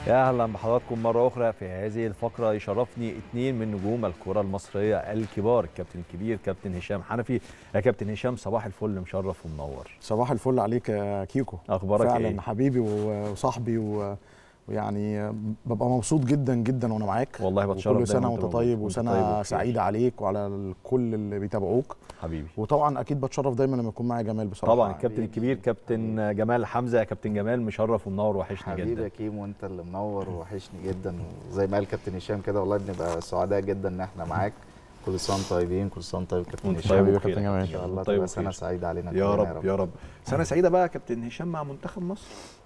يا اهلا بحضراتكم مره اخرى في هذه الفقره. يشرفني اثنين من نجوم الكره المصريه الكبار، الكابتن الكبير كابتن هشام حنفي. يا كابتن هشام صباح الفل، مشرف ومنور. صباح الفل عليك يا كيكو. اخبارك فعلا ايه؟ حبيبي وصاحبي ويعني ببقى مبسوط جدا جدا وانا معاك. والله بتشرف. كل سنه وانت طيب وسنه سعيده عليك وعلى الكل اللي بيتابعوك حبيبي. وطبعا اكيد بتشرف دايما لما يكون معايا جمال بصراحه. طبعا الكابتن الكبير كابتن جمال حمزه. يا كابتن جمال مشرف ومنور، وحشني جدا. حبيبي يا كيمو، وانت اللي منور وحشني جدا. وزي ما قال كابتن هشام كده، والله بنبقى سعداء جدا ان احنا معاك. كل سنه وانتم طيبين، كل سنه وانت طيب كابتن هشام. طيب يا كابتن جمال، ان شاء الله تبقى سنه سعيده علينا كلنا يا رب يا رب. سنه سعيده بقى كابتن هشام مع منتخب مصر.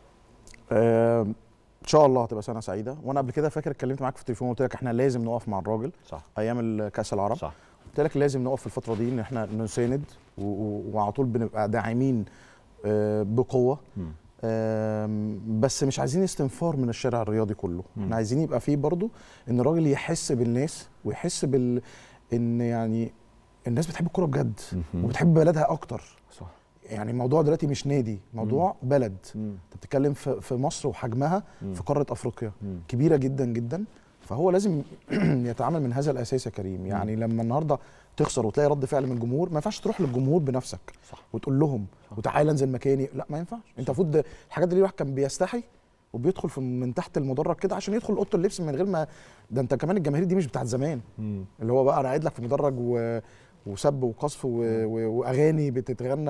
ان شاء الله هتبقى سنه سعيده. وانا قبل كده فاكر اتكلمت معاك في التليفون وقلت لك احنا لازم نقف مع الراجل. صح. ايام كاس العرب. صح. قلت لك لازم نقف في الفتره دي ان احنا نساند وعلى طول بنبقى داعمين بقوه. بس مش عايزين استنفار من الشارع الرياضي كله. احنا عايزين يبقى فيه برضو ان الراجل يحس بالناس ويحس ان يعني الناس بتحب الكوره بجد وبتحب بلدها اكتر. صح. يعني الموضوع دلوقتي مش نادي، موضوع بلد. انت بتتكلم في مصر وحجمها في قاره افريقيا كبيره جدا جدا. فهو لازم يتعامل من هذا الاساس يا كريم. يعني لما النهارده تخسر وتلاقي رد فعل من الجمهور، ما ينفعش تروح للجمهور بنفسك. صح. وتقول لهم وتعالى انزل مكاني. لا، ما ينفعش. انت المفروض الحاجات دي الواحد كان بيستحي وبيدخل من تحت المدرج كده عشان يدخل اوضه اللبس من غير ما ده. انت كمان الجماهير دي مش بتاعت زمان، اللي هو بقى انا قاعد لك في مدرج وسب وقصف واغاني بتتغنى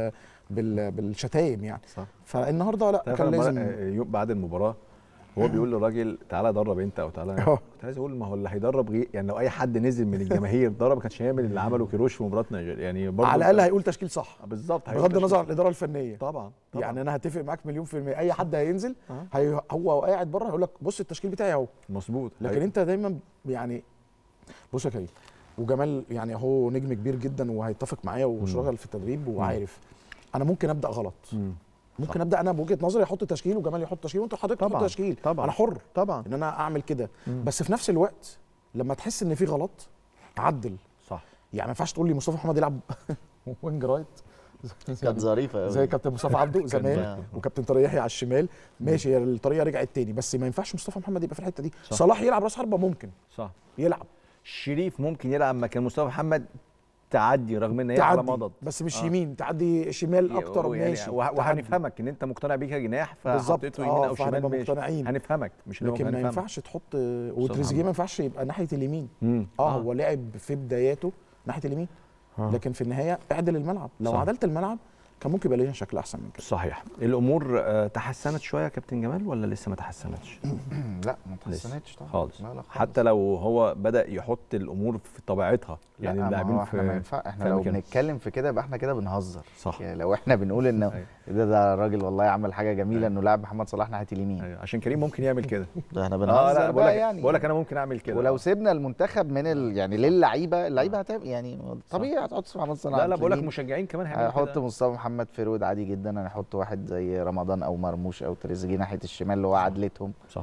بالشتايم يعني. صح. فالنهارده لا، كان لازم يوم بعد المباراه هو بيقول للراجل تعالى درب انت او تعالى. كنت عايز اقول ما هو اللي هيدرب يعني لو اي حد نزل من الجماهير درب ما كانش هيعمل اللي عمله كيروش في مباراه نيجيريا يعني. برضه على الاقل هيقول تشكيل صح. بالظبط، بغض النظر عن الاداره الفنيه. طبعا. يعني انا هتفق معاك مليون في الميه. اي حد هينزل هو قاعد بره هيقول لك بص التشكيل بتاعي اهو مظبوط. لكن انت دايما يعني بص يا كريم، وجمال يعني هو نجم كبير جدا وهيتفق معايا وشغال في التدريب وعارف انا ممكن ابدا غلط. ممكن صح. ابدا انا بوجهه نظري احط تشكيل وجمال يحط تشكيل وانت حضرتك تحط تشكيل. طبعا. انا حر طبعا ان انا اعمل كده. بس في نفس الوقت لما تحس ان في غلط عدل. صح. يعني ما ينفعش تقول لي مصطفى محمد يلعب وينج رايت. كانت ظريفه قوي زي كابتن مصطفى عبده زمان وكابتن طارق يحيى على الشمال. ماشي، الطريقه رجعت تاني، بس ما ينفعش مصطفى محمد يبقى في الحته دي. صح. صلاح يلعب راس حربه ممكن. صح. يلعب. شريف ممكن يلعب مكان مصطفى محمد تعدي رغم ان هي على مضض، بس مش يمين، تعدي شمال اكتر. ماشي، وهنفهمك ان انت مقتنع بيه كجناح فحطيته يمين او شمال. مقتنعين. هنفهمك مش لكن ما ينفعش تحط وتريزيجيه ما ينفعش يبقى ناحيه اليمين. هو لعب في بداياته ناحيه اليمين. لكن في النهايه اعدل الملعب. لو عدلت الملعب كان ممكن يبقى ليها شكل احسن من كده. صحيح. الامور تحسنت شويه يا كابتن جمال ولا لسه ما تحسنتش؟ لا ما تحسنتش طبعا خالص. لا خالص. حتى لو هو بدا يحط الامور في طبيعتها. يعني اللاعبين احنا لو بنتكلم في كده يبقى احنا كده بنهزر. صح. يعني لو احنا بنقول ان ده الراجل والله عمل حاجه جميله انه لاعب محمد صلاح ناحيه اليمين. عشان كريم ممكن يعمل كده. ده احنا بنهزر بقى يعني. بقول لك انا ممكن اعمل كده. ولو سيبنا المنتخب من يعني للعيبه، اللعيبه هتعمل يعني طبيعي هتحط محمد صلاح. لا بقول لك مشجعين كمان هيعملوا كده. هيحط مصطفى محمد فيرود عادي جدا. انا احط واحد زي رمضان او مرموش او تريزيجيه ناحيه الشمال اللي هو عدلتهم. صح.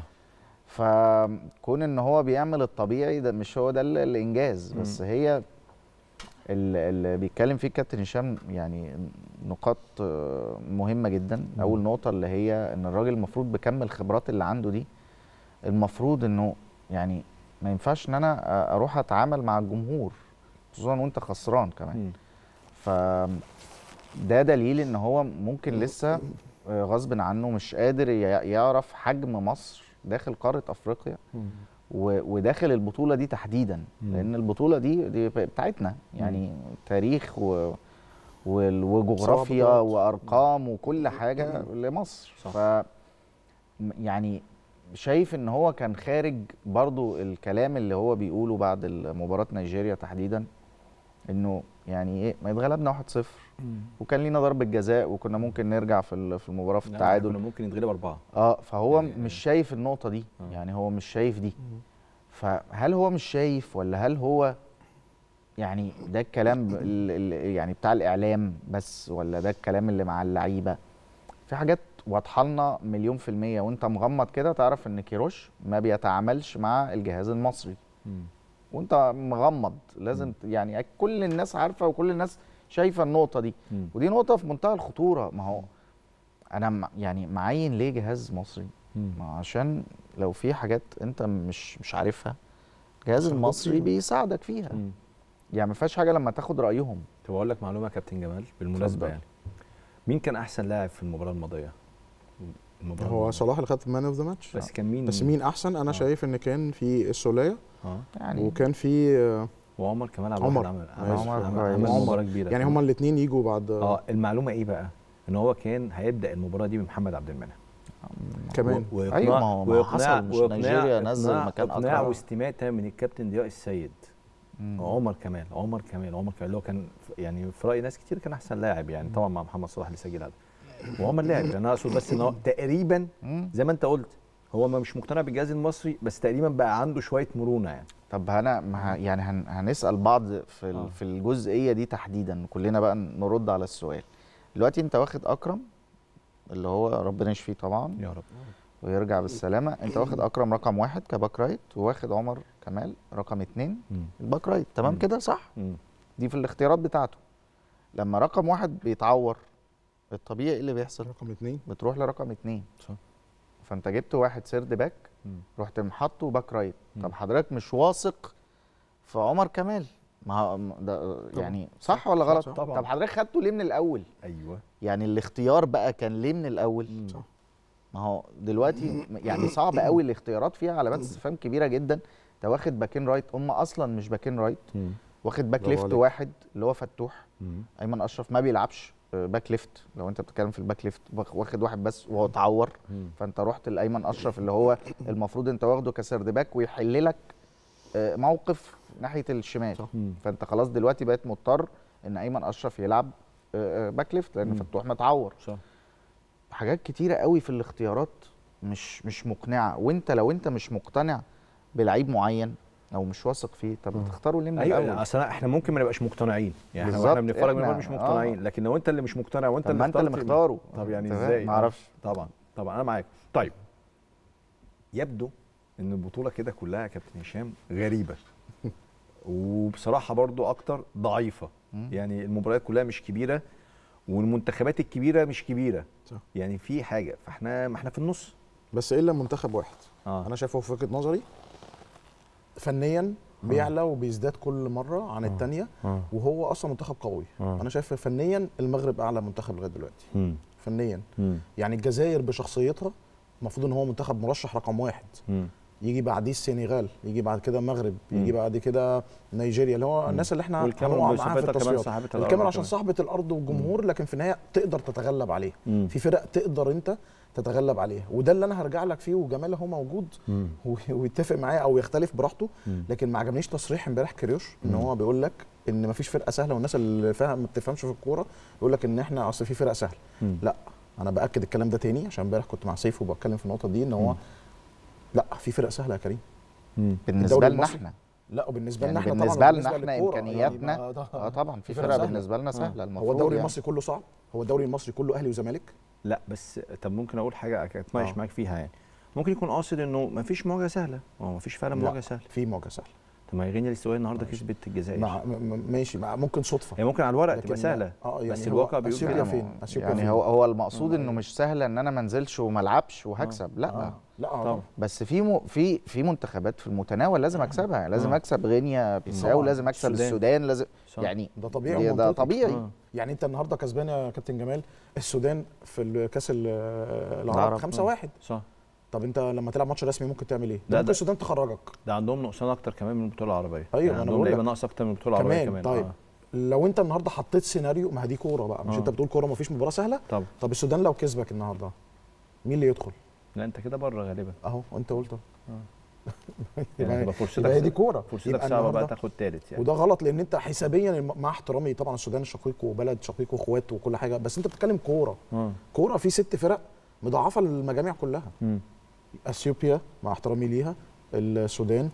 فكون ان هو بيعمل الطبيعي ده مش هو ده الانجاز. بس هي اللي بيتكلم فيه الكابتن هشام يعني نقاط مهمه جدا. اول نقطه اللي هي ان الراجل المفروض بكم الخبرات اللي عنده دي المفروض انه يعني ما ينفعش ان انا اروح اتعامل مع الجمهور خصوصا وانت خسران كمان. ده دليل ان هو ممكن لسه غصب عنه مش قادر يعرف حجم مصر داخل قاره افريقيا وداخل البطوله دي تحديدا. لان البطوله دي بتاعتنا يعني تاريخ وجغرافيا وارقام وكل حاجه لمصر. ف يعني شايف ان هو كان خارج برضو الكلام اللي هو بيقوله بعد مباراه نيجيريا تحديدا انه يعني ايه ما يتغلبنا 1-0 وكان لينا ضربه جزاء وكنا ممكن نرجع في المباراه في التعادل. كنا ممكن نتغلب 4. فهو مش شايف النقطه دي. يعني هو مش شايف دي. فهل هو مش شايف ولا هل هو يعني ده الكلام يعني بتاع الاعلام بس ولا ده الكلام اللي مع اللعيبه؟ في حاجات واضحه لنا مليون في الميه وانت مغمض كده تعرف ان كيروش ما بيتعاملش مع الجهاز المصري. وانت مغمض لازم يعني كل الناس عارفه وكل الناس شايفه النقطه دي. ودي نقطه في منتهى الخطوره. ما هو انا يعني معين ليه جهاز مصري ما عشان لو في حاجات انت مش عارفها الجهاز المصري بيساعدك فيها. يعني ما فيهاش حاجه لما تاخد رايهم. طب اقول لك معلومه يا كابتن جمال بالمناسبه، يعني مين كان احسن لاعب في المباراه الماضيه؟ هو صلاح اللي خد مان اوف ذا ماتش، بس كان مين؟ بس مين احسن؟ انا شايف ان كان في السوليه يعني وكان في وعمر كمان. عمر عمل مباراه كبيره، يعني هما الاثنين يجوا بعد. المعلومه ايه بقى؟ ان هو كان هيبدا المباراه دي بمحمد عبد المنعم كمان. ايوه ما هو حصل، مش نيجيريا نزل مكان اقناع واستماته من الكابتن ضياء السيد. عمر كمال اللي هو كان يعني في راي ناس كتير كان احسن لاعب، يعني طبعا مع محمد صلاح اللي سجل هذا وعمر لاعب. يعني انا اقصد بس ان هو تقريبا زي ما انت قلت هو ما مش مقتنع بالجهاز المصري، بس تقريبا بقى عنده شويه مرونه يعني. طب يعني هنسال بعض في الجزئيه دي تحديدا، كلنا بقى نرد على السؤال. دلوقتي انت واخد اكرم اللي هو ربنا يشفيه طبعا يا رب ويرجع بالسلامه، انت واخد اكرم رقم 1 كباك رايت، وواخد عمر كمال رقم 2 الباك رايت، تمام كده صح؟ دي في الاختيارات بتاعته. لما رقم 1 بيتعور الطبيعي اللي بيحصل رقم 2 بتروح لرقم 2. صح. فانت جبت واحد سيرد باك رحت محطه باك رايت. طب حضرتك مش واثق في عمر كمال؟ ما ده يعني صح ولا غلط؟ طبعا. طب حضرتك خدته ليه من الاول؟ ايوه يعني الاختيار بقى كان ليه من الاول؟ صح. ما هو دلوقتي يعني صعب قوي الاختيارات فيها علامات استفهام كبيره جدا. انت واخد باكين رايت هم اصلا مش باكين رايت، واخد باك ليفت واحد اللي هو فتوح. ايمن اشرف ما بيلعبش باك ليفت، لو انت بتتكلم في الباك ليفت واخد واحد بس وهو اتعور. فانت رحت لايمن اشرف اللي هو المفروض انت واخده كسرد باك ويحل لك موقف ناحيه الشمال. فانت خلاص دلوقتي بقيت مضطر ان ايمن اشرف يلعب باك ليفت لان فتوح متعور. صح. حاجات كتيره قوي في الاختيارات مش مقنعه. وانت لو انت مش مقتنع بلعيب معين او مش واثق فيه، طب تختاره ليه من الاول؟ ايوه اصل احنا ممكن ما نبقاش مقتنعين، يعني احنا بنتفرج من مش مقتنعين. لكن لو انت اللي مش مقتنع وانت اللي انت اللي مختاره، طب يعني ازاي؟ ما اعرفش. طبعا انا معاك. طيب يبدو ان البطوله كده كلها يا كابتن هشام غريبه وبصراحه برضو اكتر ضعيفه. يعني المباريات كلها مش كبيره والمنتخبات الكبيره مش كبيره. صح. يعني في حاجه، فاحنا ما احنا في النص بس الا منتخب واحد. انا شايفه في وجهه نظري فنيا بيعلى وبيزداد كل مره عن الثانيه، وهو اصلا منتخب قوي. انا شايف فنيا المغرب اعلى منتخب لغايه دلوقتي فنيا. يعني الجزائر بشخصيتها المفروض ان هو منتخب مرشح رقم 1. يجي بعديه السنغال، يجي بعد كده المغرب، يجي بعد كده نيجيريا اللي هو الناس اللي احنا هنقع معاها في التصفيات. الكاميرون عشان صاحبه الارض والجمهور، لكن في النهايه تقدر تتغلب عليه. في فرق تقدر انت تتغلب عليها، وده اللي انا هرجع لك فيه. وجمال هو موجود ويتفق معايا او يختلف براحته، لكن ما عجبنيش تصريح امبارح كريوش ان هو بيقول لك ان ما فيش فرقه سهله، والناس اللي فاهم ما بتفهمش في الكوره يقول لك ان احنا اصل في فرقه سهله. لا انا باكد الكلام ده تاني عشان امبارح كنت مع سيف وبتكلم في النقطه دي ان هو لا في فرق سهله يا كريم بالنسبه لنا احنا. لا وبالنسبه لنا يعني احنا بالنسبه لنا احنا امكانياتنا يعني طبعا في فرق بالنسبه لنا سهله. المفروض هو الدوري يعني المصري كله صعب؟ هو الدوري المصري كله اهلي وزمالك؟ لا بس طب ممكن اقول حاجه اتناقش معاك فيها. يعني ممكن يكون قاصد انه ما فيش مواجهه سهله. هو ما فيش فعلا مواجهه سهله. في مواجهه سهله. طب ما غينيا الاستوائيه النهارده كسبت الجزائر. ماشي ممكن صدفه، يعني ممكن على الورق تبقى سهله يعني بس الواقع بيقول اثيوبيا فين؟ يعني هو المقصود انه مش سهله ان انا ما انزلش وما العبش وهكسب. لا طبعا. بس في منتخبات في المتناول لازم اكسبها. لازم اكسب غينيا بيساو، لازم اكسب السودان، لازم يعني ده طبيعي. ده طبيعي. يعني انت النهارده كسبان يا كابتن جمال السودان في كاس العرب 5-1. صح. طب انت لما تلعب ماتش رسمي ممكن تعمل ايه؟ ممكن السودان تخرجك. ده عندهم نقصان اكتر كمان من البطوله العربيه. ايوه يعني عندهم لعيبه ناقص اكتر من البطوله العربيه كمان. طيب لو انت النهارده حطيت سيناريو، ما هي دي كوره بقى، مش انت بتقول كوره ما فيش مباراه سهله؟ طب السودان لو كسبك النهارده مين اللي يدخل؟ لا انت كده بره غالبا اهو انت قلت يعني تبقى فرصتك هي دي كوره، فرصتك صعبه بقى تاخد ثالث يعني. وده غلط لان انت حسابيا مع احترامي طبعا السودان شقيق وبلد شقيق واخوات وكل حاجه، بس انت بتتكلم كوره. كوره في 6 فرق مضاعفه للمجاميع كلها. اثيوبيا مع احترامي ليها، السودان،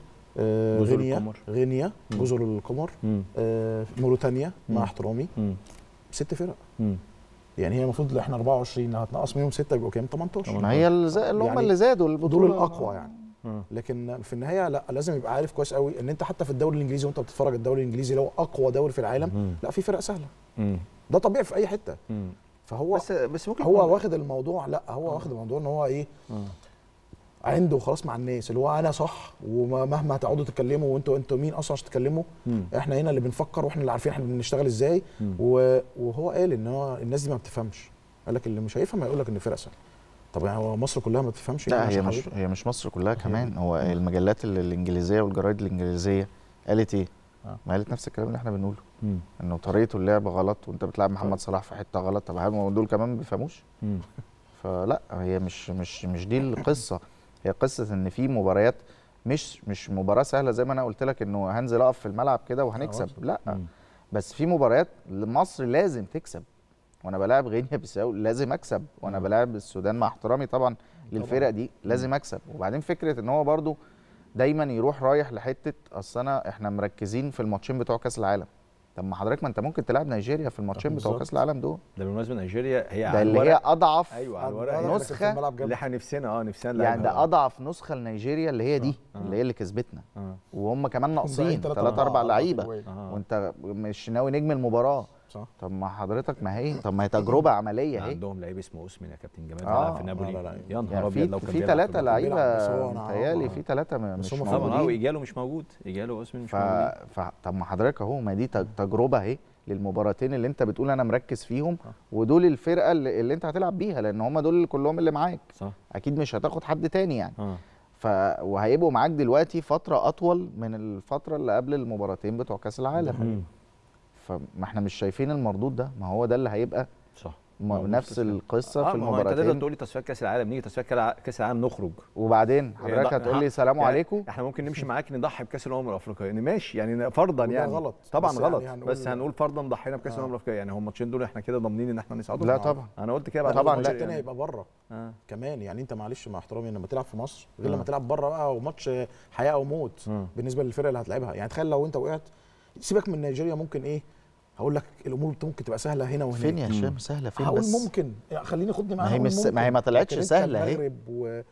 غينيا، جزر القمر، موريتانيا مع احترامي. 6 فرق. يعني هي المفروض احنا 24 هتنقص منهم 6 يبقوا كام؟ 18. ما هي اللي هم اللي زادوا البطوله دول الاقوى يعني. لكن في النهايه لا لازم يبقى عارف كويس قوي ان انت حتى في الدوري الانجليزي وانت بتتفرج الدوري الانجليزي اللي هو اقوى دوري في العالم، لا في فرق سهله. ده طبيعي في اي حته. فهو بس ممكن هو واخد الموضوع، لا هو واخد الموضوع ان هو ايه، عنده وخلاص مع الناس، اللي هو انا صح، ومهما هتقعدوا تتكلموا وانتوا مين اصلا عشان تتكلموا، احنا هنا اللي بنفكر واحنا اللي عارفين احنا بنشتغل ازاي. وهو قال ان هو الناس دي ما بتفهمش، قال لك اللي مش هيفهم هيقول لك ان فرقه سهله. طب يعني هو مصر كلها ما بتفهمش؟ لا هي مش مصر كلها كمان، هو المجلات الانجليزيه والجرايد الانجليزيه قالت ايه؟ ما قالت نفس الكلام اللي احنا بنقوله، انه طريقه اللعب غلط وانت بتلعب محمد صلاح في حته غلط. طب هل دول كمان ما بيفهموش؟ فلا هي مش دي القصه. هي قصه ان في مباريات مش مباراه سهله زي ما انا قلت لك انه هنزل اقف في الملعب كده وهنكسب، لا. بس في مباريات مصر لازم تكسب، وانا بلاعب غينيا بيساو لازم اكسب، وانا بلاعب السودان مع احترامي طبعا للفرق دي لازم اكسب. وبعدين فكره ان هو برضو دايما يروح رايح لحته اصل احنا مركزين في الماتشين بتوع كاس العالم. طب ما حضرتك ما انت ممكن تلعب نيجيريا في الماتشين بتوع كاس العالم دول. ده بالمناسبه نيجيريا هي ده اللي هي اضعف على الورق نسخه اللي احنا نفسنا يعني ده اضعف نسخه لنيجيريا اللي هي دي اللي هي اللي كسبتنا. وهم كمان ناقصين 3-4 لعيبه وانت مش ناوي نجم المباراه. صح. طب ما حضرتك ما هي تجربه عمليه اهي. عندهم لعيب اسمه اوسمن يا كابتن جمال بيلعب في نابولي. يا نهار ابيض لو كان في 3 لعيبه متهيألي في 3 مش موجودين. وايجاله مش موجود، ايجاله اوسمن مش موجود. طب ما حضرتك اهو ما دي تجربه اهي للمباراتين اللي انت بتقول انا مركز فيهم، ودول الفرقه اللي انت هتلعب بيها، لان هم دول كلهم اللي معاك. صح. اكيد مش هتاخد حد تاني يعني. وهيبقوا معاك دلوقتي فتره اطول من الفتره اللي قبل المباراتين بتوع كاس العالم. فما احنا مش شايفين المردود ده، ما هو ده اللي هيبقى صح نفس القصه في المباراتين. انت تقدر تقول لي تصفيات كاس العالم، نيجي تصفيات كاس العالم نخرج وبعدين حضرتك هتقول لي سلام عليكم. احنا ممكن نمشي معاك نضحي بكاس الامم الافريقيه يعني ماشي، يعني فرضا يعني غلط طبعا غلط يعني بس هنقول فرضا ضحينا بكاس الامم الافريقيه، يعني هم الماتشين دول احنا كده ضامنين ان احنا نصعد؟ لا طبعا انا قلت كده. طبعا الماتش الثاني هيبقى بره كمان، يعني انت معلش مع احترامي لما تلعب في مصر غير لما تلعب بره بقى، وماتش حياه او موت بالنسبه للفرقه اللي هتلعبها. يعني تخيل لو انت وقعت، سيبك من نيجيريا، ممكن ايه هقول لك الامور ممكن تبقى سهله هنا وهنا. فين يا هشام سهله فين؟ هقول بس ممكن خليني خدني معاها. ما هي ما طلعتش سهله اهي. المغرب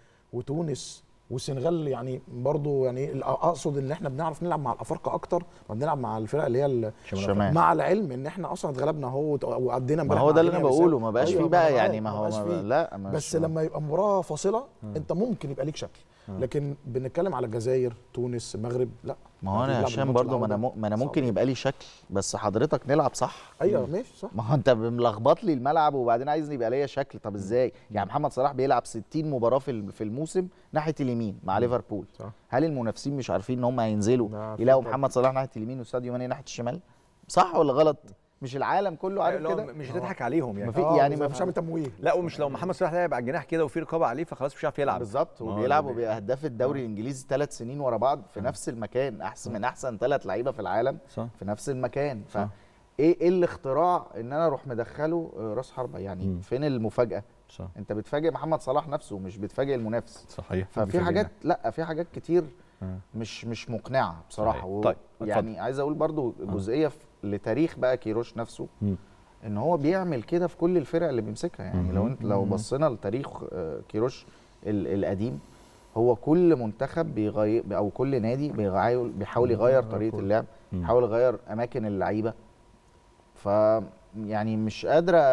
وتونس والسنغال يعني برضو، يعني اقصد ان احنا بنعرف نلعب مع الافارقه اكتر ما بنلعب مع الفرق اللي هي الشمال، مع العلم ان احنا اصلا اتغلبنا اهو وعدينا امبارح. ما هو ده اللي انا بقوله، ما بقاش فيه بقى يعني ما هو لا بس لما يبقى مباراه فاصله انت ممكن يبقى ليك شكل. لكن بنتكلم على الجزائر، تونس، المغرب، لا. ما هو انا عشان برضو ما انا ممكن يبقى لي شكل، بس حضرتك نلعب صح. ايوه ماشي صح. ما هو انت ملخبط لي الملعب وبعدين عايزني يبقى ليا شكل. طب ازاي؟ يعني محمد صلاح بيلعب 60 مباراه في الموسم ناحيه اليمين مع ليفربول. هل المنافسين مش عارفين ان هم هينزلوا يلاقوا محمد صلاح ناحيه اليمين وساديو ماني ناحيه الشمال؟ صح ولا غلط؟ مش العالم كله عارف كده؟ مش هتضحك عليهم يعني. يعني ما فيش عامل تمويه. لا ومش لو محمد صلاح لعب على الجناح كده وفي رقابه عليه فخلاص مش هيعرف يلعب. بالظبط. وبيلعب وبيبقى هداف الدوري الانجليزي 3 سنين ورا بعض في نفس المكان، احسن من احسن 3 لعيبه في العالم في نفس المكان. ايه الاختراع ان انا اروح مدخله راس حربه يعني؟ فين المفاجاه؟ صح. انت بتفاجئ محمد صلاح نفسه مش بتفاجئ المنافس. صحيح. ففي حاجات في حاجات كتير مش مقنعه بصراحه. طيب يعني عايز اقول برضو جزئيه لتاريخ بقى كيروش نفسه، ان هو بيعمل كده في كل الفرق اللي بيمسكها. يعني لو بصينا لتاريخ كيروش القديم، هو كل منتخب بيغير او كل نادي بيحاول يغير طريقه اللعب، بيحاول يغير اماكن اللعيبه. ف يعني مش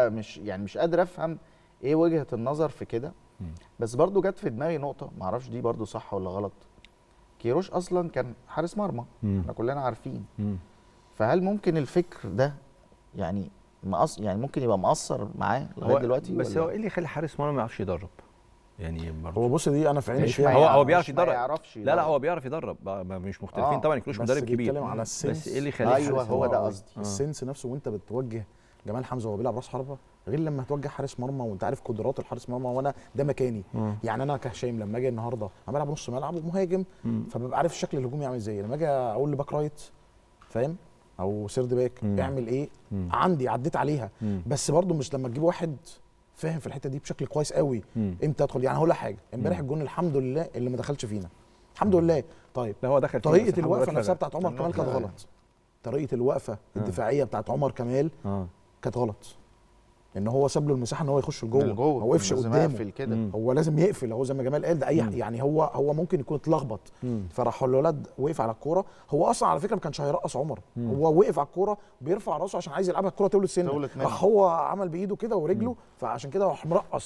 قادر افهم ايه وجهه النظر في كده. بس برضو جت في دماغي نقطه ما اعرفش دي برضو صح ولا غلط. كيروش اصلا كان حارس مرمى، احنا كلنا عارفين. فهل ممكن الفكر ده يعني ممكن يبقى مأثر معاه لغايه دلوقتي؟ بس هو ايه اللي يخلي حارس مرمى ما يعرفش يدرب؟ يعني هو بص دي انا في عيني هو بيعرف يدرب. لا هو بيعرف يدرب، مش مختلفين طبعا. كيروش مدرب كبير بيتكلم على السنس. بس ايه اللي يخليه؟ ايوه هو ده قصدي. السنس نفسه وانت بتوجه جمال حمزه وهو بيلعب راس حربه غير لما هتوجه حارس مرمى وانت عارف قدرات الحارس مرمى، وانا ده مكاني. يعني انا كهشام لما اجي النهارده انا بلعب نص ملعب ومهاجم، فببقى عارف الشكل الهجومي عامل ازاي. لما اجي اقول لباك رايت فاهم او سيرد باك اعمل ايه، عندي عديت عليها. بس برضو مش لما تجيب واحد فاهم في الحته دي بشكل كويس قوي امتى ادخل. يعني هقول لك حاجه، امبارح الجون الحمد لله اللي ما دخلش فينا، الحمد لله. طيب لا هو دخل طريقه الوقفه نفسها بتاعت عمر كمال كانت غلط. طريقه الوقفه الدفاعيه بتاعت عمر كمال كانت غلط، ان هو ساب له المساحه ان هو يخش لجوه، ما وقفش قدامه. هو لازم يقفل، هو زي ما جمال قال ده اي يعني هو ممكن يكون اتلخبط، فراح الولد وقف على الكوره. هو اصلا على فكره ما كانش هيرقص عمر، هو وقف على الكوره بيرفع راسه عشان عايز يلعبها الكوره تولد سنه، راح هو عمل بايده كده ورجله، فعشان كده راح مرقص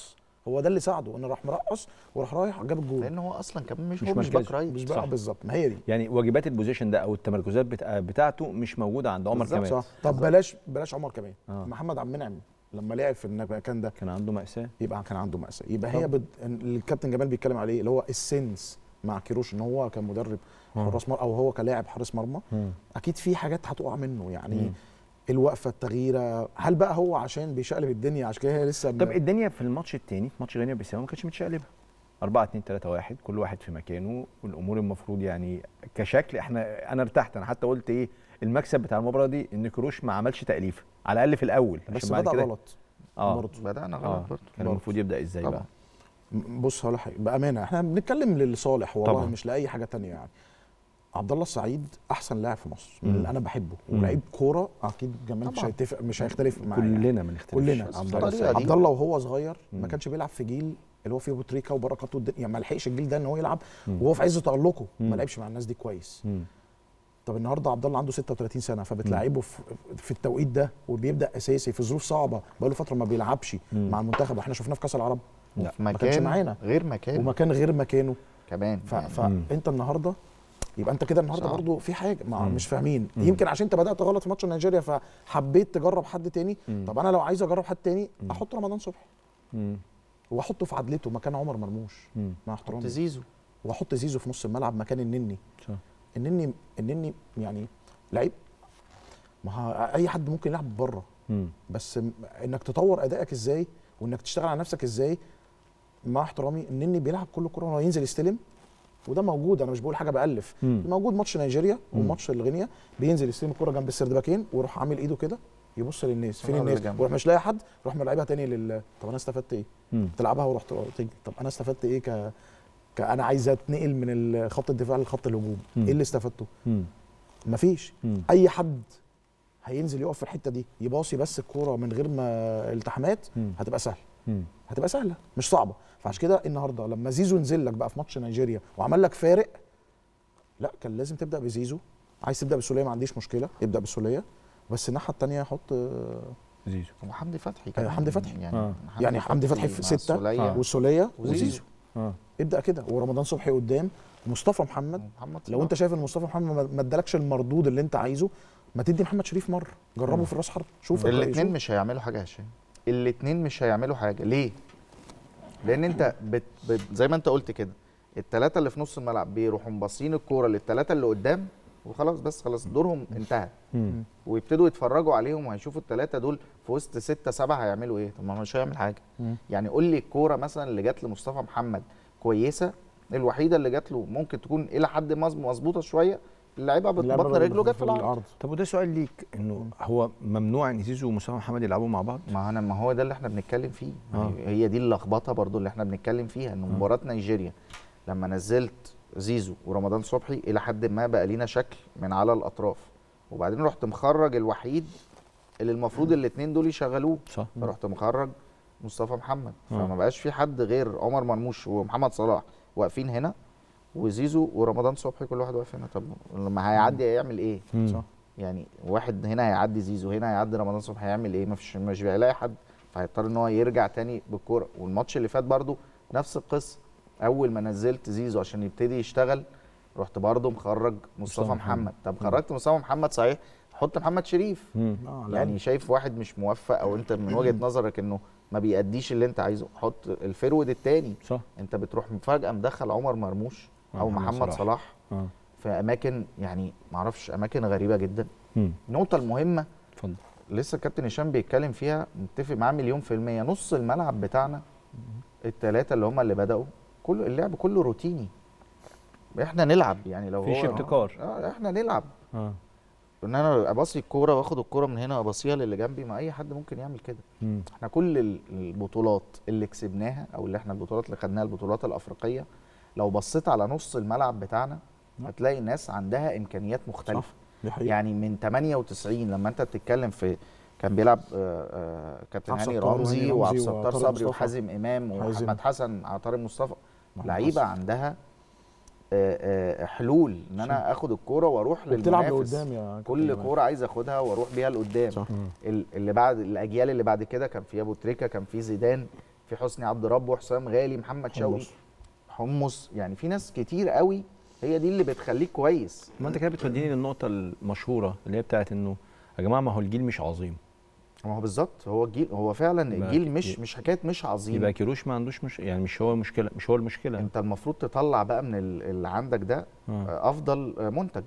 هو ده اللي ساعده انه راح مرقص وراح رايح جاب الجول، لان هو اصلا كمان مش مركزه. باك رايت. مش بقى بالظبط، ما هي دي يعني واجبات البوزيشن ده او التمركزات بتاعته مش موجوده عند عمر بالظبط، كمال. صح. طب بلاش عمر كمان. محمد عبد المنعم لما لعب في المكان ده كان عنده مأساة. يبقى كان عنده مأساة. يبقى هي اللي الكابتن جمال بيتكلم عليه اللي هو السنس مع كيروش، ان هو كان مدرب حراس مرمى او هو كلاعب حارس مرمى، اكيد في حاجات هتقع منه يعني. الوقفه، التغييره، هل بقى هو عشان بيشقلب الدنيا عشان كده هي لسه طب الدنيا في الماتش الثاني، في ماتش غينيا وبيساو، ما كانتش متشقلبه 4-2-3-1، كل واحد في مكانه، والامور المفروض يعني كشكل انا ارتحت. انا حتى قلت ايه المكسب بتاع المباراه دي، ان كروش ما عملش تأليفه على الاقل في الاول، بس بعد بدأ كده غلط. برضه بدأنا غلط برضه. كان المفروض يبدأ ازاي طبعا بقى؟ بص هقول حاجه بامانه، احنا بنتكلم للصالح والله طبعا. مش لاي حاجه تانية يعني. عبد الله السعيد احسن لاعب في مصر من اللي انا بحبه، ولعيب كوره اكيد جمال مش هيختلف معايا كلنا يعني. ما نختلفش. كلنا الطريقة دي. عبد الله وهو صغير ما كانش بيلعب في جيل اللي هو فيه ابو تريكه وبركات يعني ما لحقش الجيل ده ان هو يلعب وهو في عز تألقه، ما لعبش مع الناس دي كويس. طب النهارده عبد الله عنده 36 سنه، فبتلعبه في التوقيت ده وبيبدا اساسي في ظروف صعبه، بقى له فتره ما بيلعبش مع المنتخب. احنا شفناه في كاس العرب لا ما كانش معانا، غير مكانه ومكان غير مكانه كمان. فانت النهارده يبقى انت كده النهارده برضه في حاجه مش فاهمين. يمكن عشان انت بدات غلط في ماتش نيجيريا فحبيت تجرب حد تاني. طب انا لو عايز اجرب حد تاني احط رمضان صبحي واحطه في عدلته مكان عمر مرموش مع احترامي، زيزو، واحط زيزو في نص الملعب مكان النني. صح. النني يعني لعيب، ما اي حد ممكن يلعب بره، بس انك تطور ادائك ازاي وانك تشتغل على نفسك ازاي. مع احترامي النني بيلعب كل كره هو ينزل يستلم، وده موجود، انا مش بقول حاجه بالف، موجود ماتش نيجيريا وماتش الغينيا، بينزل يستلم الكره جنب السردباكين ويروح عامل ايده كده يبص للناس فين الناس، ويروح مش لاقي حد يروح ملعبها تاني طب انا استفدت ايه؟ تلعبها ورحت تيجي، طب انا استفدت ايه انا عايز اتنقل من خط الدفاع لخط الهجوم، ايه اللي استفدته؟ مفيش. اي حد هينزل يقف في الحته دي يباصي بس الكوره من غير ما التحامات هتبقى سهله، هتبقى سهله مش صعبه. فعشان كده النهارده لما زيزو نزل لك بقى في ماتش نيجيريا وعمل لك فارق، لا كان لازم تبدا بزيزو. عايز تبدا بالسوليه ما عنديش مشكله، ابدا بالسوليه، بس الناحيه الثانيه حط زيزو وحمدي فتحي كمان. حمدي فتحي يعني حمدي فتحي في 6 والسوليه وزيزو. ابدا كده، ورمضان صبحي قدام، ومصطفى محمد. لو انت شايف ان مصطفى محمد ما ادالكش المردود اللي انت عايزه، ما تدي محمد شريف مره جربه في الراس حرب. شوف الاثنين مش هيعملوا حاجه يا هشام، الاثنين مش هيعملوا حاجه. ليه؟ لان انت زي ما انت قلت كده، الثلاثه اللي في نص الملعب بيروحوا مباصين الكوره للثلاثه اللي قدام وخلاص، بس خلاص دورهم انتهى، ويبتدوا يتفرجوا عليهم وهيشوفوا الثلاثه دول في وسط 6 7 هيعملوا ايه. طب ما مش هيعمل حاجه. يعني قول لي الكوره مثلا اللي جات لمصطفى محمد كويسه، الوحيده اللي جات له ممكن تكون الى حد ما مظبوطه شويه، اللعيبه بتبطن رجله جت في العرض. طب وده سؤال ليك، انه هو ممنوع ان زيزو ومصطفى محمد يلعبوا مع بعض؟ ما هو ده اللي احنا بنتكلم فيه. هي دي اللخبطه برضو اللي احنا بنتكلم فيها، ان مباراه نيجيريا لما نزلت زيزو ورمضان صبحي الى حد ما بقى لينا شكل من على الاطراف، وبعدين رحت مخرج الوحيد اللي المفروض الاثنين دول يشغلوه، صح. فرحت مخرج مصطفى محمد، فما بقاش في حد غير عمر مرموش ومحمد صلاح واقفين هنا، وزيزو ورمضان صبحي كل واحد واقف هنا. طب لما هيعدي هيعمل ايه؟ صح. يعني واحد هنا هيعدي زيزو، هنا هيعدي رمضان صبحي، هيعمل ايه؟ مش بيلاقي حد، فهيضطر ان هو يرجع تاني بالكوره. والماتش اللي فات برضو نفس القصه، اول ما نزلت زيزو عشان يبتدي يشتغل رحت برضو مخرج مصطفى محمد. طب خرجت مصطفى محمد صحيح، حط محمد شريف. يعني شايف واحد مش موفق او انت من وجهه نظرك انه ما بيأديش اللي انت عايزه، حط الفرود الثاني. صح. انت بتروح فجأة مدخل عمر مرموش او محمد صلاح في اماكن، يعني معرفش، اماكن غريبه جدا. النقطه المهمه اتفضل، لسه الكابتن هشام بيتكلم فيها، متفق معاه 100%. نص الملعب بتاعنا الثلاثه اللي هم اللي بدأوا، كل اللعب كله روتيني. احنا نلعب يعني لو مفيش ابتكار. احنا نلعب. ان انا اباصي الكوره واخد الكوره من هنا واباصيها للي جنبي، ما اي حد ممكن يعمل كده. احنا كل البطولات اللي كسبناها او اللي احنا البطولات اللي خدناها البطولات الافريقيه، لو بصيت على نص الملعب بتاعنا هتلاقي الناس عندها امكانيات مختلفه. يعني من 98 لما انت بتتكلم في كان بيلعب كابتن هاني رمزي وعبد الستار صبري وحازم امام ومحمد حسن عطاري مصطفى، لعيبه عندها حلول ان انا اخد الكوره واروح للمنافس. كل كوره عايز اخدها واروح بيها لقدام. اللي بعد الاجيال اللي بعد كده كان في ابو تريكه، كان في زيدان، في حسني عبد ربه، حسام غالي، محمد شوقي، حمص، يعني في ناس كتير قوي هي دي اللي بتخليك كويس. ما انت كده بتوديني للنقطه المشهوره اللي هي بتاعت انه يا جماعه ما هو الجيل مش عظيم. ما هو بالظبط، هو الجيل، هو فعلا الجيل مش حكايه مش عظيم. يبقى كيروش ما عندوش يعني مش هو المشكله، مش هو المشكله. انت المفروض تطلع بقى من اللي عندك ده افضل منتج.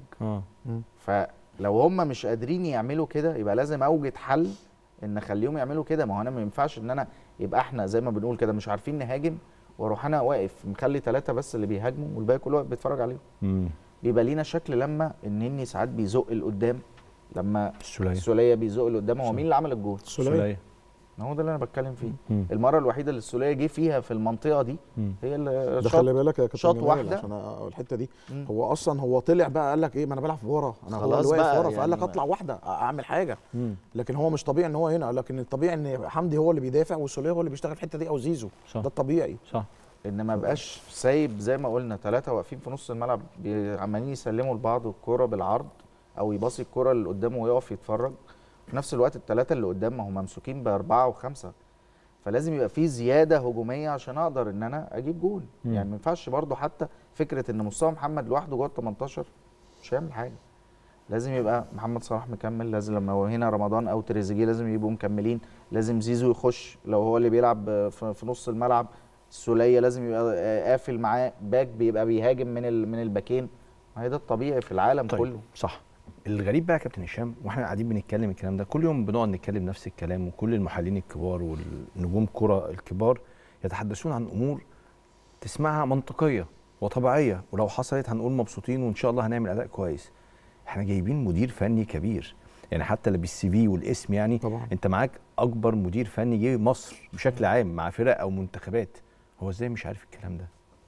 فلو هم مش قادرين يعملوا كده يبقى لازم اوجد حل ان اخليهم يعملوا كده. ما هو انا ما ينفعش ان انا يبقى احنا زي ما بنقول كده مش عارفين نهاجم واروح انا واقف مخلي 3 بس اللي بيهاجموا والباقي كله واقف بيتفرج عليهم. بيبقى لينا شكل لما النني ساعات بيزق لقدام، لما السوليه بيزق لقدام. هو مين اللي عمل الجول؟ السوليه. هو ده اللي انا بتكلم فيه. المره الوحيده اللي السوليه جه فيها في المنطقه دي هي اللي ده خلي بالك يا كابتن شوط واحده عشان الحته دي. هو اصلا هو طلع بقى قال لك ايه، ما انا بلعب في ورا، انا هو اللي واقف ورا، فقال لك اطلع واحده اعمل حاجه. لكن هو مش طبيعي ان هو هنا، لكن الطبيعي ان حمدي هو اللي بيدافع والسوليه هو اللي بيشتغل في الحته دي او زيزو. صح. ده الطبيعي. صح. ان ما بقاش سايب زي ما قلنا 3 واقفين في نص الملعب عمالين يسلموا لبعض الكوره بالعرض او يباصي الكوره اللي قدامه ويقف يتفرج. في نفس الوقت ال3 اللي قدام ما هم ممسوكين ب4 و5، فلازم يبقى في زياده هجوميه عشان اقدر ان انا اجيب جول. يعني ما ينفعش برده حتى فكره ان مصطفى محمد لوحده جوه ال 18 مش هيعمل حاجه. لازم يبقى محمد صلاح مكمل، لازم لما هو هنا رمضان او تريزيجيه لازم يبقوا مكملين، لازم زيزو يخش لو هو اللي بيلعب في نص الملعب، السوليه لازم يبقى قافل معاه، باك بيبقى بيهاجم من الباكين. ما هي ده الطبيعي في العالم كله. صح. الغريب بقى يا كابتن هشام واحنا قاعدين بنتكلم الكلام ده كل يوم بنقعد نتكلم نفس الكلام، وكل المحللين الكبار والنجوم كرة الكبار يتحدثون عن امور تسمعها منطقيه وطبيعيه، ولو حصلت هنقول مبسوطين وان شاء الله هنعمل اداء كويس. احنا جايبين مدير فني كبير، يعني حتى اللي بالسي في والاسم يعني طبعا. انت معاك اكبر مدير فني جه مصر بشكل عام مع فرق او منتخبات، هو ازاي مش عارف الكلام ده؟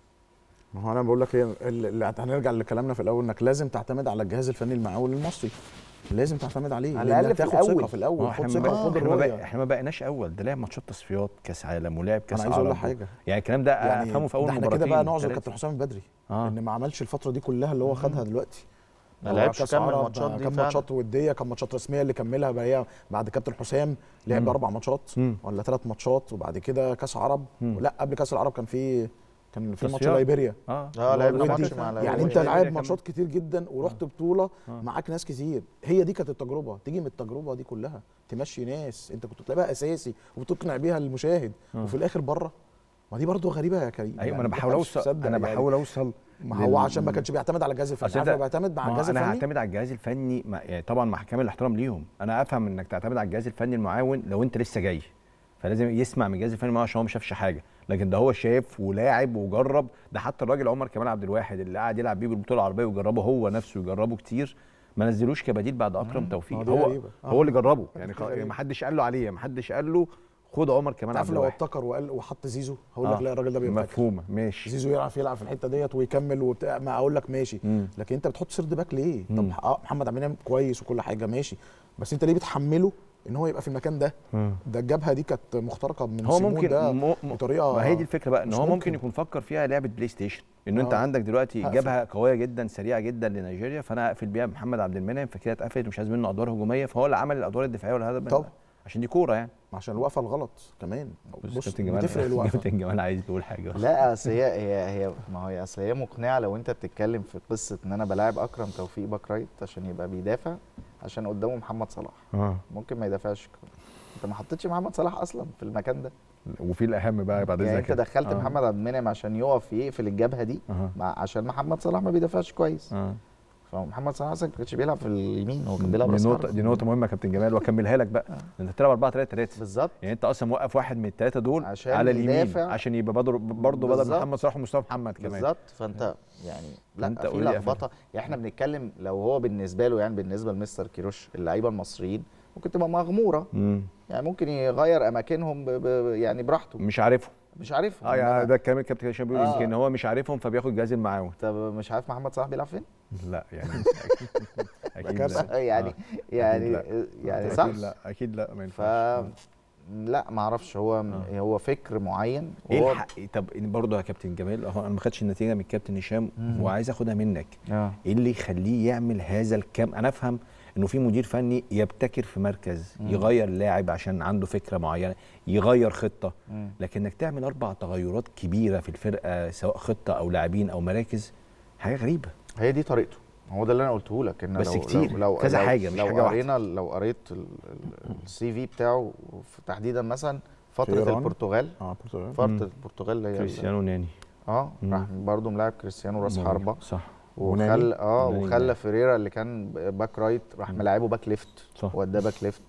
ما هو انا بقول لك هي اللي هنرجع لكلامنا في الاول، انك لازم تعتمد على الجهاز الفني المعاول المصري، لازم تعتمد عليه على الاقل تاخد ثقه في الاول، خد ثقه وخد الرؤيه. احنا ما بقيناش اول، ده لعب ماتشات تصفيات كاس عالم ولعب كاس عالم. انا عايز اقول لك حاجه، يعني الكلام ده يعني افهمه في اول مباراتين. احنا كده بقى نعذر كابتن حسام البدري ان ما عملش الفتره دي كلها اللي هو خدها دلوقتي. ما لعبش كام الماتشات دي، كام ماتشات وديه، كام ماتشات رسميه اللي كملها بقى هي بعد كابتن حسام لعب 4 ماتشات ولا 3 ماتشات، وبعد كده كاس عرب. لا قبل كاس العرب كان في ماتش ليبيريا. لعبنا ماتش مع ليبيريا. يعني انت لعب ماتشات كتير جدا ورحت بطوله معاك ناس كتير. هي دي كانت التجربه، تيجي من التجربه دي كلها تمشي ناس انت كنت بتلعبها اساسي وبتقنع بيها المشاهد وفي الاخر بره. ما دي برضه غريبه يا كريم. ايوه يعني انا بحاول اوصل، انا بحاول اوصل. ما هو عشان ما كانش بيعتمد على الجهاز الفني، عارف بيعتمد مع الجهاز الفني. انا هعتمد على الجهاز الفني يعني طبعا مع كامل الاحترام ليهم. انا افهم انك تعتمد على الجهاز الفني المعاون لو انت لسه جاي، فلازم يسمع من الجهاز الفني المعاون عشان هو ما شافش حاجه، لكن ده هو شاف ولاعب وجرب. ده حتى الراجل عمر كمال عبد الواحد اللي قاعد يلعب بيه بالبطوله العربيه ويجربه هو نفسه، يجربه كتير، ما نزلوش كبديل بعد اكرم توفيق. هو اللي جربه يعني ما حدش قال له عليه، ما حدش قال له خد عمر كمال عبد الواحد. لو ابتكر وقال وحط زيزو هقول لك لا الراجل ده بيبقى مفهومه ماشي، زيزو يعرف يلعب في الحته ديت ويكمل وبتاع، ما اقول لك ماشي. لكن انت بتحط سيرد باك ليه؟ طب محمد عبد المنعم كويس وكل حاجه ماشي، بس انت ليه بتحمله ان هو يبقى في المكان ده؟ ده الجبهه دي كانت مخترقه من هو ممكن ده بطريقه. ما هي دي الفكره بقى، ان هو ممكن يكون فكر فيها لعبه بلاي ستيشن، ان انت عندك دلوقتي جبهه قويه جدا سريعه جدا لنيجيريا، فانا اقفل بيها محمد عبد المنعم، فكده اتقفلت ومش عايز منه ادوار هجوميه، فهو اللي عمل الادوار الدفاعيه والهدف طب عشان دي كوره يعني، عشان الوقفه الغلط كمان. بص بتفرق الوقفه. كابتن جمال عايز يقول حاجه. لا اصل هي ما هي اصل هي مقنعه لو انت بتتكلم في قصه ان انا بلاعب اكرم توفيق باك رايت عشان يبقى بيدافع عشان قدامه محمد صلاح. ممكن ما يدافعش. انت ما حطيتش محمد صلاح اصلا في المكان ده. وفي الاهم بقى بعد يعني انت دخلت محمد عبد المنعم عشان يقف يقفل الجبهه دي عشان محمد صلاح ما بيدافعش كويس. فمحمد صلاح اصلا ما كانش بيلعب في اليمين، هو كان بيلعب راس حربة. دي نقطه مهمه يا كابتن جمال، واكملها لك بقى. انت بتلعب 4-3-3 بالظبط، يعني انت اصلا موقف واحد من ال3 دول على اليمين عشان يبقى برضه بدل محمد صلاح ومصطفى محمد كمان. بالظبط، فانت يعني لا في لخبطه. احنا بنتكلم لو هو بالنسبه له، يعني بالنسبه لمستر كيروش اللعيبه المصريين ممكن تبقى مغموره، يعني ممكن يغير اماكنهم يعني براحته، مش عارفهم يعني ده الكلام الكابتن هشام بيقول يمكن هو مش عارفهم فبياخد جهاز المعاون. طب مش عارف محمد صلاح بيلعب فين؟ لا يعني اكيد لا. يعني صح؟ اكيد لا ما ينفعش. لا ما اعرفش، هو فكر معين. ايه الحق؟ طب برضه يا كابتن جمال اهو انا ما خدتش النتيجه من الكابتن هشام وعايز اخدها منك. ايه اللي يخليه يعمل هذا الكم؟ انا افهم انه في مدير فني يبتكر في مركز، يغير لاعب عشان عنده فكره معينه، يغير خطه. لكن انك تعمل 4 تغيرات كبيره في الفرقه سواء خطه او لاعبين او مراكز، حاجه غريبه. هي دي طريقته، هو ده اللي انا قلته لك. ان بس لو كتير لو كذا حاجه مش حاجه واحده. لو قريت السي في بتاعه تحديدا مثلا فتره البرتغال، فتره البرتغال اللي هي كريستيانو ناني راح برضه ملاعب كريستيانو راس حربه، صح. وخلى فيريرا اللي كان باك رايت راح ملاعبه باك ليفت، وداه باك ليفت.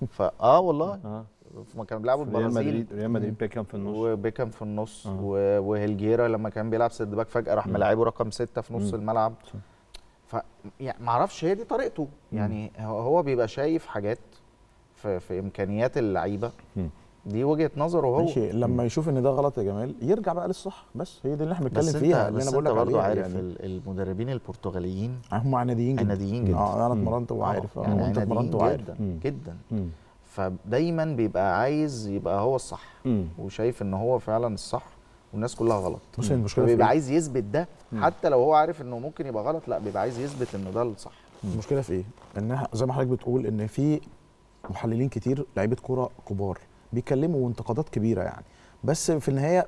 والله ما كان بيلعبوا البرازيل، ريال مدريد بيكهام في النص، وبيكهام في النص، وهيلجيرا لما كان بيلعب سيرد باك فجاه راح ملاعبه رقم 6 في نص الملعب. يعني ما اعرفش، هي دي طريقته. يعني هو بيبقى شايف حاجات في امكانيات اللعيبه، دي وجهه نظره هو. ماشي، لما يشوف ان ده غلط يا جمال يرجع بقى للصح. بس هي دي اللي احنا بنتكلم فيها، اللي انا بقول لك عليها. برضه عارف يعني المدربين البرتغاليين هم عناديين جدا، عناديين جدا. انا اتمرنت وعارف، يعني انت اتمرنت وعارف جدا. فدايما بيبقى عايز يبقى هو الصح، وشايف ان هو فعلا الصح والناس كلها غلط. بص المشكله بيبقى عايز يثبت ده، حتى لو هو عارف انه ممكن يبقى غلط، لا بيبقى عايز يثبت ان ده الصح. المشكله في ايه؟ ان زي ما حضرتك بتقول ان في محللين كتير لعيبه كوره كبار بيتكلموا وانتقادات كبيره يعني، بس في النهايه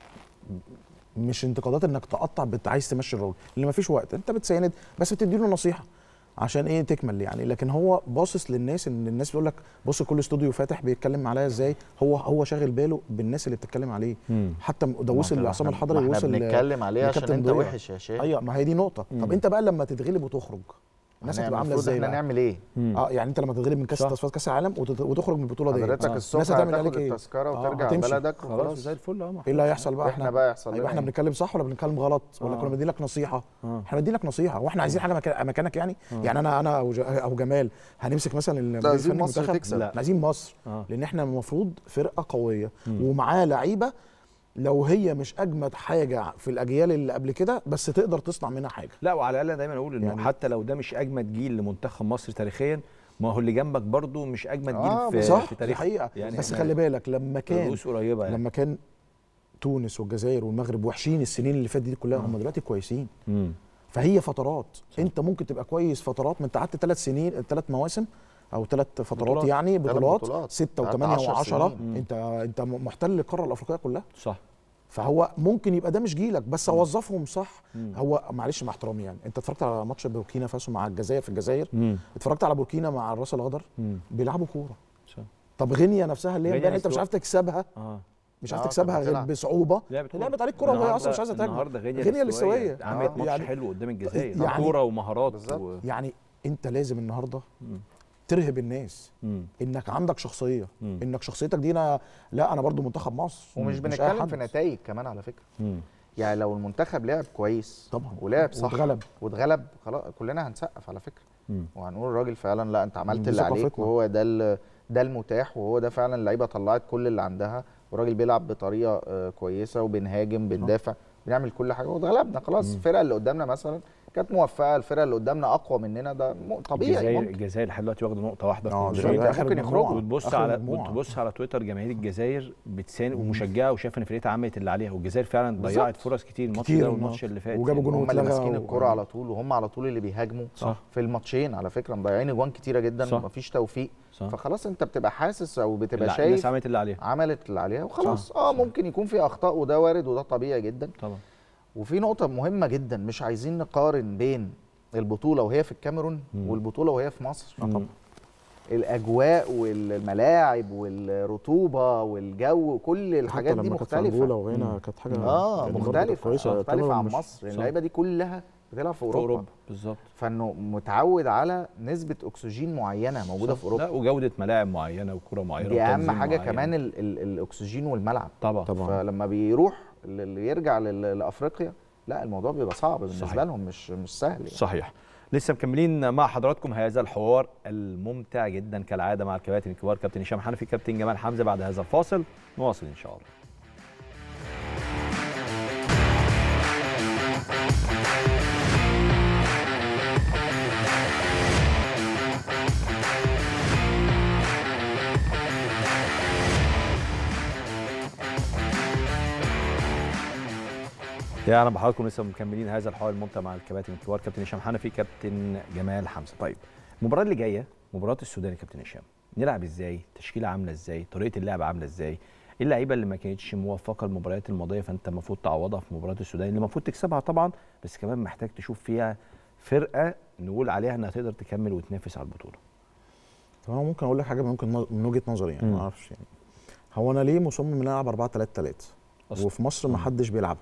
مش انتقادات انك تقطع عايز تمشي الراجل، اللي ما فيش وقت، انت بتساند بس بتدي له نصيحه عشان ايه تكمل يعني. لكن هو باصص للناس، ان الناس بيقول لك بص كل استوديو فاتح بيتكلم عليا ازاي، هو شاغل باله بالناس اللي بتتكلم عليه. حتى ده وصل لعصام الحضري، وصل بنتكلم عليه عشان انت وحش يا شيخ. ايوه، ما هي دي نقطه. طب انت بقى لما تتغلب وتخرج الناس هتبقى عامله ازاي؟ احنا نعمل ايه؟ يعني انت لما تتغلب من كاس تصفيات كاس العالم وتخرج من البطوله دي، حضرتك الصبح هتاخد التذكره وترجع بلدك خلاص زي الفل. ايه اللي هيحصل بقى؟ احنا بقى يحصل يبقى احنا بنتكلم صح ولا بنتكلم غلط؟ ولا كنا بندي لك نصيحه؟ احنا بندي لك نصيحه، واحنا عايزين حاجه مكانك يعني. يعني انا او جمال هنمسك مثلا عايزين مصر تكسب، عايزين مصر، لان احنا المفروض فرقه قويه ومعاه لعيبه لو هي مش اجمد حاجه في الاجيال اللي قبل كده، بس تقدر تصنع منها حاجه. لا، وعلى الاقل دايما اقول انه يعني حتى لو ده مش اجمد جيل لمنتخب مصر تاريخيا، ما هو اللي جنبك برضو مش اجمد جيل في تاريخ الحقيقه يعني. بس خلي بالك لما كان قريبه يعني. لما كان تونس والجزائر والمغرب وحشين السنين اللي فاتت دي كلها، هم دلوقتي كويسين. فهي فترات، انت ممكن تبقى كويس فترات، من قعدت 3 سنين 3 مواسم او 3 فترات يعني بطولات 6 و8 و10، انت محتل القاره الافريقيه كلها. صح. فهو ممكن يبقى ده مش جيلك، بس اوظفهم صح. هو معلش مع احترامي يعني، انت اتفرجت على ماتش بوركينا فاسو مع الجزائر في الجزائر، اتفرجت على بوركينا مع الراس الاخضر، بيلعبوا كوره. طب غينيا نفسها اللي هي انت مش عارف تكسبها، مش عارف تكسبها غير بصعوبه، لعبت عليك كوره وهي اصلا مش عايزه تهاجم. النهارده غينيا الاستوائيه عملت ماتش يعني حلو قدام الجزائر، يعني كوره ومهارات يعني انت لازم النهارده ترهب الناس انك عندك شخصيه، انك شخصيتك دي انا برضو منتخب مصر. ومش بنتكلم في نتائج كمان على فكره. يعني لو المنتخب لعب كويس طبعا ولعب صح واتغلب خلاص كلنا هنسقف على فكره، وهنقول الراجل فعلا لا انت عملت اللي عليك، وهو ده المتاح، وهو ده فعلا اللعيبه طلعت كل اللي عندها، والراجل بيلعب بطريقه كويسه، وبنهاجم بندافع بنعمل كل حاجه واتغلبنا خلاص. الفرقه اللي قدامنا مثلا كانت موفقه، الفرقه اللي قدامنا اقوى مننا، ده طبيعي. الجزائر لحد دلوقتي واخده نقطه واحده ممكن يخرجوا. وتبص على تويتر جماهير الجزائر بتساند ومشجعه وشايفه ان فرقتها عملت اللي عليها، والجزائر فعلا ضيعت فرص كتير الماتش ده والماتش اللي فات، وجابوا جون هم اللي ماسكين الكوره على طول، وهم على طول اللي بيهاجموا في الماتشين على فكره، مضيعين اجوان كتيره جدا ومفيش توفيق. فخلاص انت بتبقى حاسس او بتبقى شايف الناس عملت اللي عليها وخلاص. ممكن يكون في اخطاء وده وارد وده طبيعي جدا طبعا. وفي نقطه مهمه جدا، مش عايزين نقارن بين البطوله وهي في الكاميرون والبطوله وهي في مصر. الاجواء والملاعب والرطوبه والجو كل الحاجات دي مختلفه. وهنا كانت حاجه مختلفه عن مصر. اللعيبه دي كلها بتلعب في اوروبا بالظبط، فانه متعود على نسبه اكسجين معينه موجوده في اوروبا، لا وجوده ملاعب معينه وكره معينه، دي اهم حاجه كمان الاكسجين والملعب طبعا. فلما بيروح اللي يرجع لافريقيا، لا الموضوع بيبقى صعب بالنسبه لهم، مش سهل يعني. صحيح. لسه مكملين مع حضراتكم هذا الحوار الممتع جدا كالعاده مع الكباتن الكبار، كابتن هشام حنفي، كابتن جمال حمزه. بعد هذا الفاصل نواصل ان شاء الله. يا اهلا بحضراتكم، لسه مكملين هذا الحوار الممتع مع الكباتن الكبار، كابتن هشام حنفي، كابتن جمال حمزه. طيب المباراه اللي جايه مباراه السودان يا كابتن هشام، نلعب ازاي؟ تشكيله عامله ازاي؟ طريقه اللعب عامله ازاي؟ ايه اللعيبه اللي ما كانتش موفقه المباريات الماضيه فانت المفروض تعوضها في مباراه السودان اللي المفروض تكسبها طبعا، بس كمان محتاج تشوف فيها فرقه نقول عليها انها تقدر تكمل وتنافس على البطوله. طب انا ممكن اقول لك حاجه من وجهه نظري يعني ما اعرفش يعني. هو انا ليه مصمم ان العب 4-3-3 وفي مصر ما حدش بيلعبها؟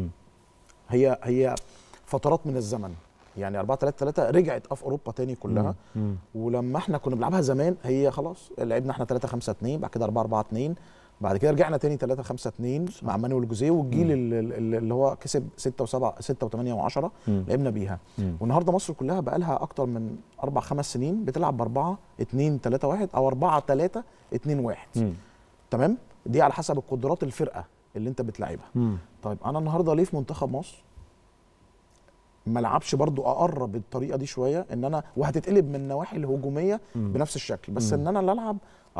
هي فترات من الزمن يعني 4-3-3 رجعت في اوروبا تاني كلها. ولما احنا كنا بنلعبها زمان هي خلاص لعبنا احنا 3-5-2 بعد كده 4-4-2 بعد كده رجعنا تاني 3-5-2 مع مانويل جوزيه والجيل اللي هو كسب 6 و7 6 و8 و10 لعبنا بيها. والنهارده مصر كلها بقى لها اكتر من 4-5 سنين بتلعب ب 4-2-3-1 او 4-3-2-1. تمام؟ دي على حسب القدرات الفرقه اللي انت بتلعبها. طيب انا النهارده ليه في منتخب مصر ما لعبش برضو اقرب الطريقه دي شويه ان انا وهتتقلب من النواحي الهجوميه بنفس الشكل بس ان انا اللي العب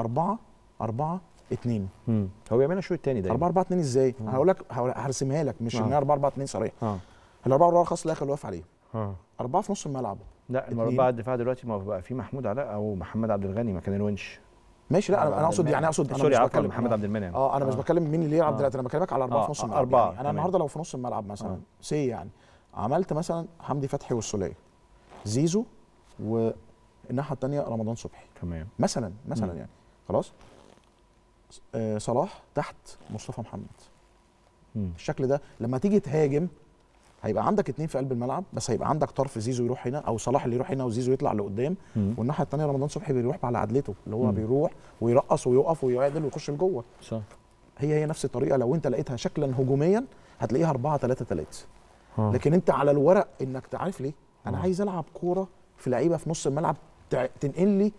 4-4-2. هو بيعملها الشوط الثاني ده 4-4-2 ازاي؟ انا هقول لك هرسمها لك مش ان 4-4-2 صريح. ال4-4 خلاص الاخر اللي واقف عليه 4 في نص الملعب. لا المربع الدفاع دلوقتي ما بقى في محمود علاء او محمد عبد الغني مكان الونش. ماشي لا انا اقصد يعني اقصد انا مش بتكلم محمد عبد المنعم. انا مش بتكلم مين اللي يلعب دلوقتي انا بكلمك على 4 في نص الملعب. يعني انا النهارده لو في نص الملعب مثلا يعني عملت مثلا حمدي فتحي والسوليه زيزو والناحيه الثانيه رمضان صبحي تمام مثلا يعني خلاص صلاح تحت مصطفى محمد. الشكل ده لما تيجي تهاجم هيبقى عندك 2 في قلب الملعب بس هيبقى عندك طرف زيزو يروح هنا او صلاح اللي يروح هنا وزيزو يطلع لقدام والناحيه الثانيه رمضان صبحي بيروح على عدلته اللي هو بيروح ويرقص ويقف ويعدل ويخش لجوه. صح. هي نفس الطريقه لو انت لقيتها شكلا هجوميا هتلاقيها 4-3-3. لكن انت على الورق انك تعرف ليه انا عايز العب كوره في لعيبه في نص الملعب تنقل لي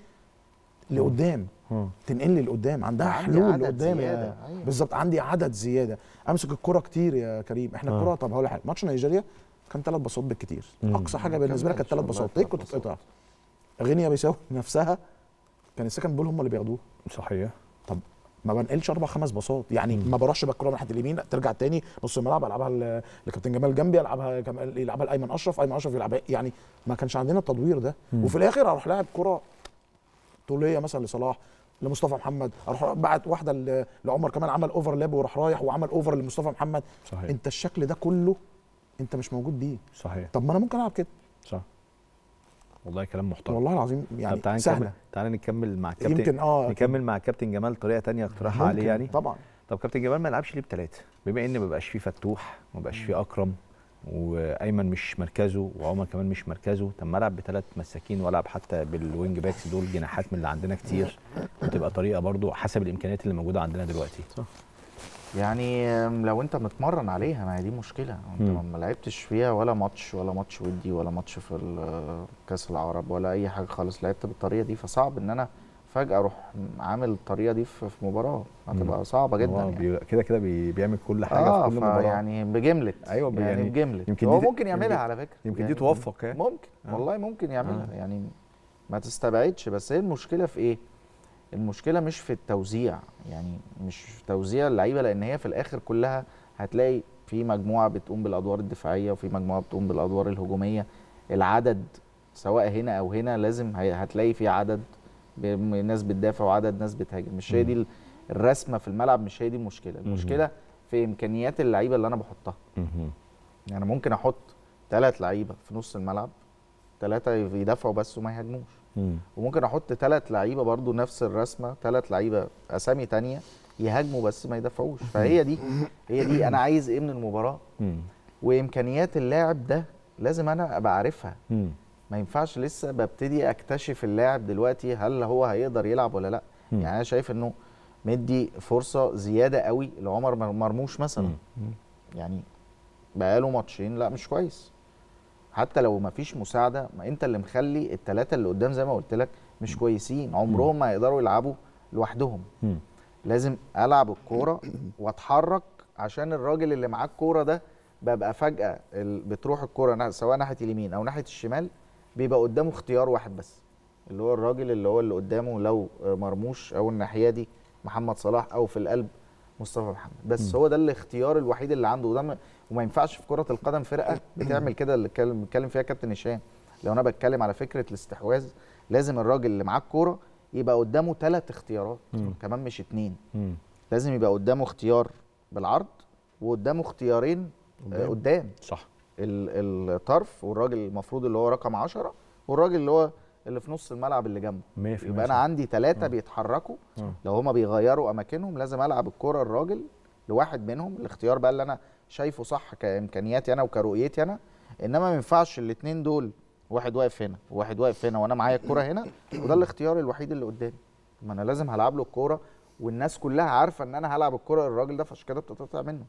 لقدام تنقل لي لقدام عندها حلول لقدام بالظبط عندي عدد زياده امسك الكوره كتير يا كريم. احنا الكوره طب هقول لك حاجه ماتش نيجيريا كان 3 باصات بالكتير اقصى حاجه بالنسبه لك كانت 3 باصات ليه كنت تتقطع. غينيا بيساو نفسها كان السكند بول هم اللي بياخدوه صحيح. طب ما بنقلش 4-5 باصات يعني ما بروحش بالكره ناحيه اليمين ترجع تاني نص الملعب العبها لكابتن جمال جنبي العبها يلعبها لايمن اشرف يلعبها يعني ما كانش عندنا التدوير ده. وفي الاخر اروح لاعب كره طوليه مثلا لصلاح لمصطفى محمد اروح بعت واحده لعمر كمان عمل اوفرلاب وراح رايح وعمل اوفر لمصطفى محمد. صحيح. انت الشكل ده كله انت مش موجود بيه. صحيح. طب ما انا ممكن العب كده. صح والله كلام محترم والله العظيم يعني سهله. تعالى نكمل مع الكابتن يمكن نكمل مع الكابتن جمال طريقه ثانيه اقتراحها عليه يعني طبعا. طب كابتن جمال ما يلعبش ليه ب3 بما ان ما بقاش فيه فتوح ما بقاش فيه اكرم وايمن مش مركزه وعمر كمان مش مركزه. طب ما العب ب3 مساكين والعب حتى بالوينج باكس دول جناحات من اللي عندنا كتير وتبقى طريقه برضو حسب الامكانيات اللي موجوده عندنا دلوقتي. صح. يعني لو انت متمرن عليها ما هي دي مشكله انت ما لعبتش فيها ولا ماتش ودي ولا ماتش في كاس العرب ولا اي حاجه خالص لعبت بالطريقه دي فصعب ان انا فجاه اروح عامل الطريقه دي في مباراه هتبقى صعبه جدا يعني. كده بيعمل كل حاجه في كل مباراه يعني بجمله. ايوه يعني بجمله يمكن هو ممكن يعملها على فكره يمكن يعني دي توفق يعني ممكن والله ممكن يعملها يعني ما تستبعدش. بس هي المشكله في ايه؟ المشكله مش في التوزيع يعني مش في توزيع اللعيبه لان هي في الاخر كلها هتلاقي في مجموعه بتقوم بالادوار الدفاعيه وفي مجموعه بتقوم بالادوار الهجوميه. العدد سواء هنا او هنا لازم هتلاقي في عدد ناس بتدافع وعدد ناس بتهاجم. مش هي دي الرسمه في الملعب مش هي دي المشكله. المشكله في امكانيات اللعيبه اللي انا بحطها. يعني ممكن احط 3 لعيبه في نص الملعب 3 يدافعوا بس وما يهاجموش وممكن احط 3 لعيبه برضو نفس الرسمه 3 لعيبه اسامي تانية يهاجموا بس ما يدافعوش. فهي دي انا عايز ايه من المباراه وامكانيات اللاعب ده لازم انا ابقى عارفها. ما ينفعش لسه ببتدي اكتشف اللاعب دلوقتي هل هو هيقدر يلعب ولا لا. يعني انا شايف انه مدي فرصه زياده قوي لعمر مرموش مثلا يعني بقاله ماتشين لا مش كويس حتى لو ما فيش مساعده ما انت اللي مخلي ال3 اللي قدام زي ما قلت لك مش كويسين عمرهم ما يقدروا يلعبوا لوحدهم. لازم العب الكوره واتحرك عشان الراجل اللي معاه الكوره ده ببقى فجاه بتروح الكوره سواء ناحيه اليمين او ناحيه الشمال بيبقى قدامه اختيار واحد بس اللي هو الراجل اللي قدامه لو مرموش او الناحيه دي محمد صلاح او في القلب مصطفى محمد بس هو ده الاختيار الوحيد اللي عنده وده وما ينفعش في كرة القدم فرقة بتعمل كده اللي بيتكلم فيها كابتن هشام. لو انا بتكلم على فكرة الاستحواذ لازم الراجل اللي معاه الكوره يبقى قدامه 3 اختيارات كمان مش 2. لازم يبقى قدامه اختيار بالعرض وقدامه اختيارين قدام صح. الطرف والراجل المفروض اللي هو رقم 10 والراجل اللي هو اللي في نص الملعب اللي جنبه. يبقى انا عندي 3 بيتحركوا. لو هما بيغيروا اماكنهم لازم العب الكوره الراجل لواحد منهم، الاختيار بقى اللي انا شايفه صح كامكانياتي انا وكرؤيتي انا. انما ما ينفعش الاثنين دول واحد واقف هنا وواحد واقف هنا وانا معايا الكوره هنا وده الاختيار الوحيد اللي قدامي. ما انا لازم هلعب له الكوره والناس كلها عارفه ان انا هلعب الكوره للراجل ده، فعشان كده بتتقطع منه.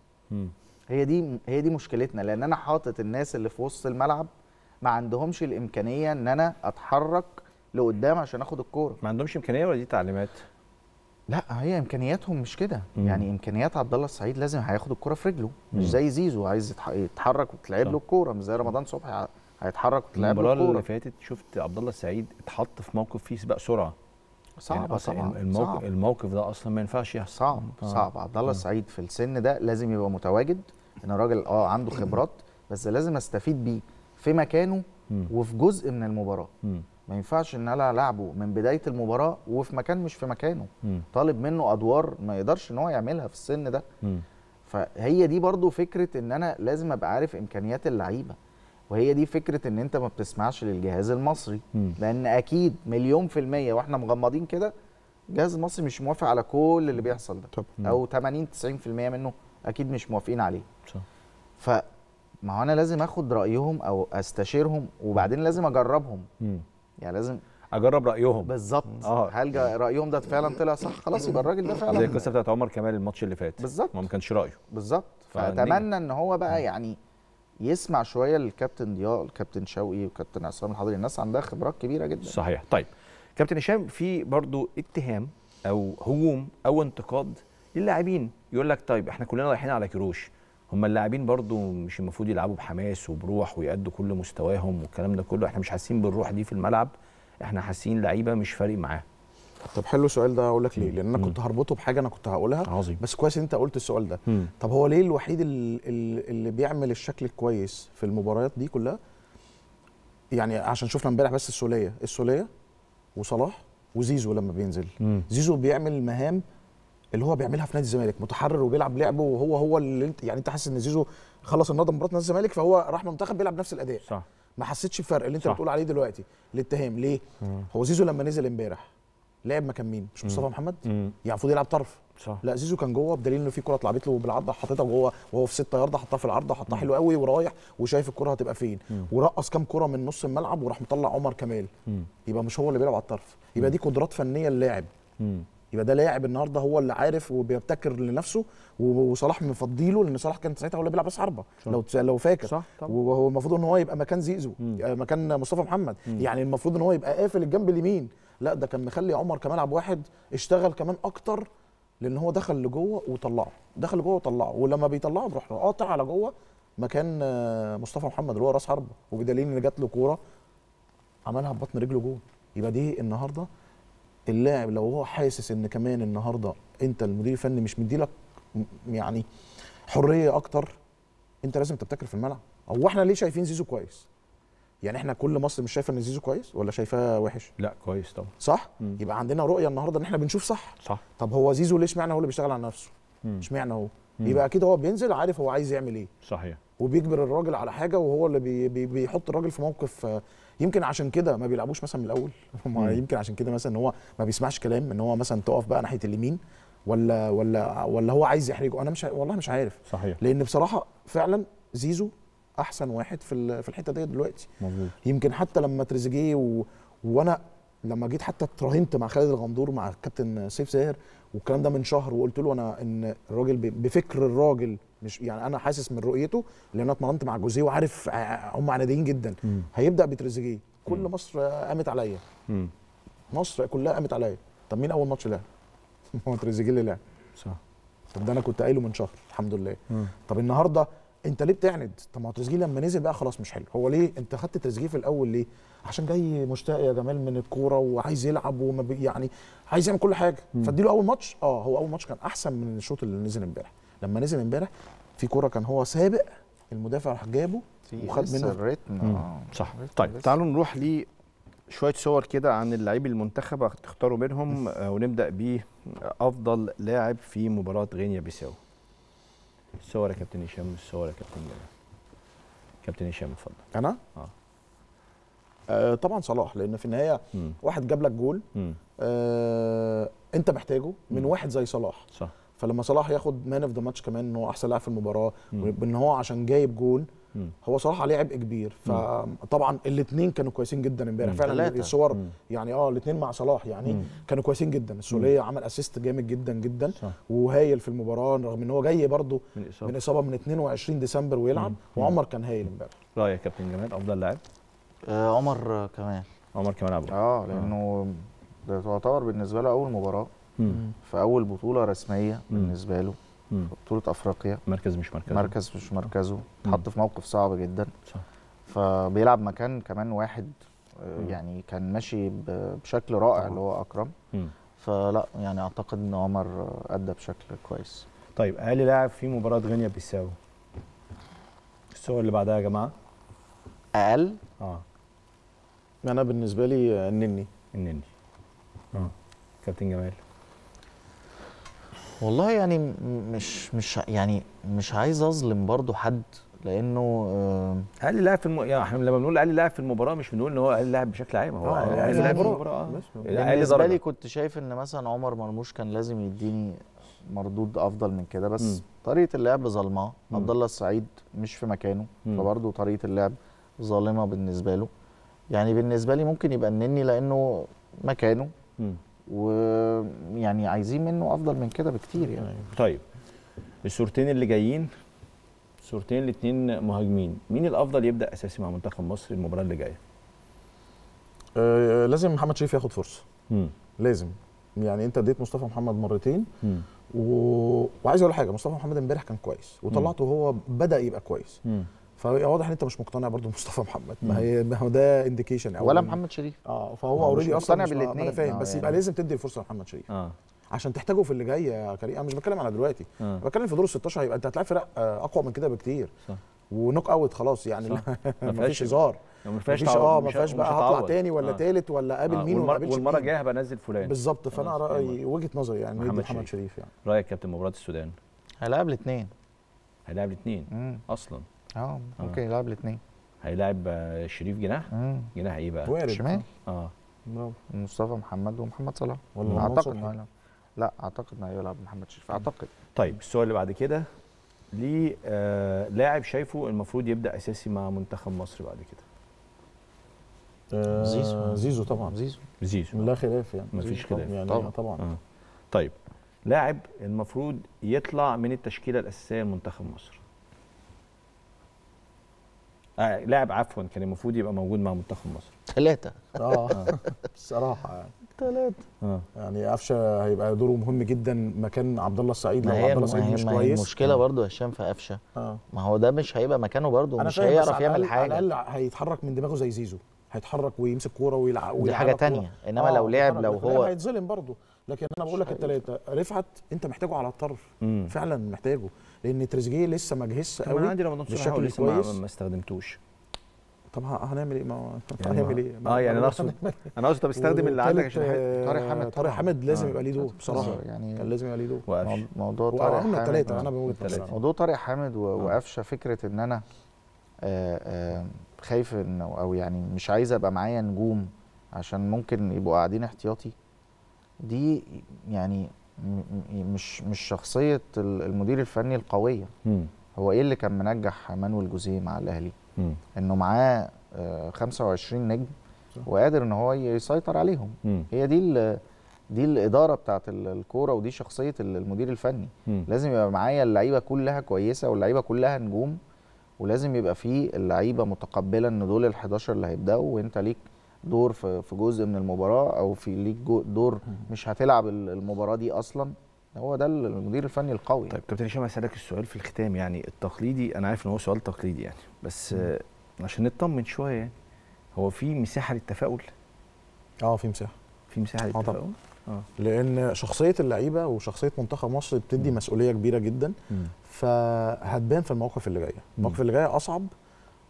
هي دي مشكلتنا، لان انا حاطط الناس اللي في وسط الملعب ما عندهمش الامكانيه ان انا اتحرك لقدام عشان اخد الكوره. ما عندهمش امكانيه ولا دي تعليمات؟ لا هي امكانياتهم مش كده. يعني امكانيات عبد الله السعيد لازم هياخد الكوره في رجله، مش زي زيزو عايز يتحرك وتلعب له الكوره، مش زي رمضان صبحي هيتحرك وتلعب له الكوره. المباراه اللي فاتت شفت عبد الله السعيد اتحط في موقف فيه سباق سرعه صعبه طبعا. الموقف ده اصلا ما ينفعش يحصل. صعب. عبد الله السعيد في السن ده لازم يبقى متواجد، ان الراجل عنده خبرات بس لازم استفيد بيه في مكانه وفي جزء من المباراه. ما ينفعش ان انا العبه من بدايه المباراه وفي مكان مش في مكانه. طالب منه ادوار ما يقدرش ان هو يعملها في السن ده. فهي دي برضو فكره ان انا لازم ابقى عارف امكانيات اللعيبه، وهي دي فكره ان انت ما بتسمعش للجهاز المصري. لان اكيد 100% واحنا مغمضين كده الجهاز المصري مش موافق على كل اللي بيحصل ده. او 80-90% منه اكيد مش موافقين عليه. صح. ما هو انا لازم اخد رايهم او استشيرهم وبعدين لازم اجربهم. يعني لازم اجرب رايهم بالظبط. هل رايهم ده فعلا طلع صح؟ خلاص يبقى الراجل ده فعلا زي القصه بتاعت عمر كمال الماتش اللي فات بالظبط، ما كانش رايه بالظبط. فاتمنى ان هو بقى يعني يسمع شويه للكابتن ضياء، الكابتن شوقي وكابتن عصام الحضري، الناس عندها خبرات كبيره جدا. صحيح. طيب كابتن هشام، في برضو اتهام او هجوم او انتقاد للاعبين، يقول لك طيب احنا كلنا رايحين على كيروش، هم اللاعبين برضو مش المفروض يلعبوا بحماس وبروح ويأدوا كل مستواهم والكلام ده كله؟ احنا مش حاسين بالروح دي في الملعب، احنا حاسين لعيبه مش فارق معاه. طب حلو السؤال ده، اقول لك ليه. لان انا كنت هربطه بحاجه انا كنت هقولها. عظيم. بس كويس انت قلت السؤال ده. طب هو ليه الوحيد اللي بيعمل الشكل الكويس في المباريات دي كلها؟ يعني عشان شفنا امبارح بس السوليه وصلاح وزيزو لما بينزل. زيزو بيعمل مهام اللي هو بيعملها في نادي الزمالك، متحرر وبيلعب لعبه، وهو اللي انت يعني انت حاسس ان زيزو خلص النهارده مباراه نادي الزمالك فهو راح منتخب بيلعب نفس الاداء. صح. ما حسيتش بفرق اللي انت بتقول عليه دلوقتي الاتهام. ليه؟ هو زيزو لما نزل امبارح لعب مكان مين؟ مش مصطفى محمد؟ يعني المفروض يلعب طرف. صح. لا زيزو كان جوه، بدليل انه في كره اتلعبت له بالعرضه حاططها جوه وهو في 6 يارده، حطها في العرضه، حطها حلو قوي ورايح وشايف الكره هتبقى فين. ورقص كام كره من نص الملعب وراح مطلع عمر كمال. يبقى مش هو اللي بيلعب على الطرف، يبقى دي قدرات فنيه اللاعب. يبقى ده لاعب النهارده هو اللي عارف وبيبتكر لنفسه، وصلاح مفضيله لان صلاح كان ساعتها هو اللي بيلعب راس حربه لو فاكر. صح طبعا. وهو المفروض ان هو يبقى مكان زيزو، مكان مصطفى محمد. يعني المفروض ان هو يبقى قافل الجنب اليمين، لا ده كان مخلي عمر كمال عبد واحد اشتغل كمان اكتر، لان هو دخل لجوه وطلعه، ولما بيطلعه بيروح قاطع على جوه مكان مصطفى محمد اللي هو راس حربه، وبدليل ان جات له كوره عملها ببطن رجله جول. يبقى دي النهارده اللاعب لو هو حاسس ان كمان النهارده انت المدير الفني مش مديلك يعني حريه اكتر، انت لازم تبتكر في الملعب. هو احنا ليه شايفين زيزو كويس؟ يعني احنا كل مصر مش شايفه ان زيزو كويس ولا شايفاه وحش؟ لا كويس طبعا. صح؟ يبقى عندنا رؤيه النهارده ان احنا بنشوف صح. طب هو زيزو ليه اشمعنى هو اللي بيشتغل على نفسه؟ اشمعنى هو؟ يبقى اكيد هو بينزل عارف هو عايز يعمل ايه. صحيح. وبيجبر الراجل على حاجه، وهو اللي بيحط الراجل في موقف. يمكن عشان كده ما بيلعبوش مثلا من الاول. يمكن عشان كده مثلا ان هو ما بيسمعش كلام ان هو مثلا تقف بقى ناحيه اليمين، ولا هو عايز يحرجه. انا والله مش عارف. صحيح. لان بصراحه فعلا زيزو احسن واحد في الحته ديت دلوقتي. مظبوط. يمكن حتى لما تريزيجيه وانا لما جيت حتى اتراهنت مع خالد الغندور مع الكابتن سيف زاهر والكلام ده من شهر، وقلت له انا ان الراجل بفكر الراجل، مش يعني انا حاسس من رؤيته، لان انا اتمرنت مع جوزيه وعارف هم عناديين جدا. هيبدا بتريزيجيه. كل مصر قامت عليا. مصر كلها قامت عليا. طب مين اول ماتش لعب؟ هو تريزيجيه اللي لعب. صح. طب ده انا كنت قايله من شهر الحمد لله. طب النهارده انت ليه بتعند؟ طب ما هو تريزيجيه لما نزل بقى خلاص مش حلو. هو ليه انت خدت تريزيجيه في الاول ليه؟ عشان جاي مشتاق يا جمال من الكوره وعايز يلعب يعني عايز يعمل كل حاجه. فاديله اول ماتش. هو اول ماتش كان احسن من الشوط اللي نزل امبارح. لما نزل امبارح في كوره كان هو سابق المدافع راح جابه وخد منه الريتم. صح. طيب تعالوا نروح شويه صور كده عن اللاعبي المنتخب تختاروا منهم ونبدا بيه افضل لاعب في مباراه غينيا بيساو. الصور يا كابتن هشام، الصور يا كابتن جمال. كابتن هشام اتفضل. انا طبعا صلاح، لان في النهايه واحد جاب لك جول انت محتاجه من واحد زي صلاح. صح. فلما صلاح ياخد مان اوف ذا ماتش كمان ان هو احسن لاعب في المباراه وان هو عشان جايب جول، هو صلاح عليه عبء كبير. فطبعا الاثنين كانوا كويسين جدا امبارح فعلا. الصور يعني الاثنين مع صلاح يعني كانوا كويسين جدا. السوليه عمل اسيست جامد جدا جدا وهايل في المباراه، رغم ان هو جاي برده من اصابه من 22 ديسمبر ويلعب. وعمر كان هايل امبارح. رايك يا كابتن جمال افضل لاعب؟ عمر كمال. عمر كمال ابو لانه ده تعتبر بالنسبه له اول مباراه في اول بطوله رسميه بالنسبه له، بطوله افريقيا. مركز مش مركزه، اتحط في موقف صعب جدا. صح. فبيلعب مكان كمان واحد يعني كان ماشي بشكل رائع اللي هو اكرم. فلا يعني اعتقد ان عمر ادى بشكل كويس. طيب اقل لاعب في مباراه غينيا بيساو. الصور اللي بعدها يا جماعه. اقل انا بالنسبه لي النني. كابتن جمال. والله يعني مش عايز اظلم برضو حد، لانه اقل لاعب في يعني احنا لما بنقول اقل لاعب في المباراه مش بنقول ان هو اقل لاعب بشكل عام، هو اقل لاعب في المباراه. بالنسبه لي كنت شايف ان مثلا عمر مرموش كان لازم يديني مردود افضل من كده، بس طريقه اللعب ظلمه. عبد الله السعيد مش في مكانه، فبرضه طريقه اللعب ظالمه بالنسبه له. يعني بالنسبه لي ممكن يبقى النني لانه مكانه، ويعني عايزين منه افضل من كده بكتير يعني. طيب الصورتين اللي جايين، صورتين الاثنين مهاجمين، مين الافضل يبدا اساسي مع منتخب مصر المباراه اللي جايه؟ لازم محمد شريف ياخد فرصه. لازم. يعني انت اديت مصطفى محمد مرتين وعايز اقول حاجه، مصطفى محمد امبارح كان كويس وطلعته هو بدا يبقى كويس. فواضح ان انت مش مقتنع برضو بمصطفى محمد. ما هو ده انديكيشن ولا محمد شريف. فهو اوريدي اصلا مقتنع بالاثنين. انا فاهم، بس يبقى لازم تدي الفرصه لمحمد شريف عشان تحتاجه في اللي جاي يا كريم. انا مش بتكلم على دلوقتي، بتكلم في دور ال 16. هيبقى انت هتلاعب فرق اقوى من كده بكتير. صح. ونوك اوت خلاص يعني. ما فيش هزار، ما فيهاش بقى هطلع تاني ولا تالت ولا قابل مين ولا قابلش والمره الجايه هبقى انزل فلان بالظبط. فانا رايي وجهه نظري يعني محمد شريف. يعني رايك كابتن مباراه السودان؟ هيلاعب الاثنين. اصلا ممكن يلعب الاثنين. هيلاعب شريف جناح. جناح ايه بقى؟ شمال. برافو. مصطفى محمد ومحمد صلاح. اعتقد لا اعتقد انه هيلعب محمد شريف اعتقد. طيب السؤال اللي بعد كده، ليه لاعب شايفه المفروض يبدا اساسي مع منتخب مصر بعد كده؟ زيزو طبعا. زيزو لا خلاف يعني. مفيش خلاف يعني طبعا. طيب لاعب المفروض يطلع من التشكيله الاساسيه لمنتخب مصر. لاعب عفوا كان المفروض يبقى موجود مع منتخب مصر. 3 الصراحه يعني 3 يعني قفشه هيبقى دوره مهم جدا مكان عبد الله السعيد. لو عبد الله السعيد مش كويس المشكله برضه يا هشام في قفشه. ما هو ده مش هيبقى مكانه برضه، مش هيعرف يعمل حاجه. على الاقل هيتحرك من دماغه زي زيزو، هيتحرك ويمسك كوره ويلعب. دي حاجه ثانيه. انما لو لو هو هيتظلم برضه. لكن انا بقول لك الثلاثه. رفعت انت محتاجه على الطرف. فعلا محتاجه، لان تريزيجيه لسه ما جهزش قوي. انا عندي رمضان صبحي لسه ما استخدمتوش. طب هنعمل ايه؟ هنعمل ايه؟ يعني انا اقصد طب استخدم اللي عندك عشان طارق حامد لازم يبقى ليه دور بصراحه. يعني كان لازم يبقى ليه دور. موضوع طارق حامد الثلاثه انا بقول موضوع طارق حامد وقفشه. فكره ان انا خايف انه او يعني مش عايز ابقى معايا نجوم عشان ممكن يبقوا قاعدين احتياطي. دي يعني مش شخصيه المدير الفني القويه. هو ايه اللي كان منجح مانويل جوزيه مع الاهلي؟ انه معاه 25 نجم وقادر ان هو يسيطر عليهم. هي دي الاداره بتاعت الكوره، ودي شخصيه المدير الفني. لازم يبقى معايا اللعيبه كلها كويسه واللعيبه كلها نجوم، ولازم يبقى فيه اللعيبه متقبله ان دول ال11 اللي هيبداوا، وانت ليك دور في جزء من المباراه، او في ليك دور مش هتلعب المباراه دي اصلا. هو ده المدير الفني القوي. طيب كابتن هشام هسألك السؤال في الختام، يعني التقليدي، انا عارف ان هو سؤال تقليدي يعني، بس عشان نطمن شويه يعني، هو في مساحه للتفاؤل؟ في مساحه للتفاؤل. لان شخصيه اللعيبه وشخصيه منتخب مصر بتدي مسؤوليه كبيره جدا. فهتبان في المواقف اللي جايه. المواقف اللي جايه اصعب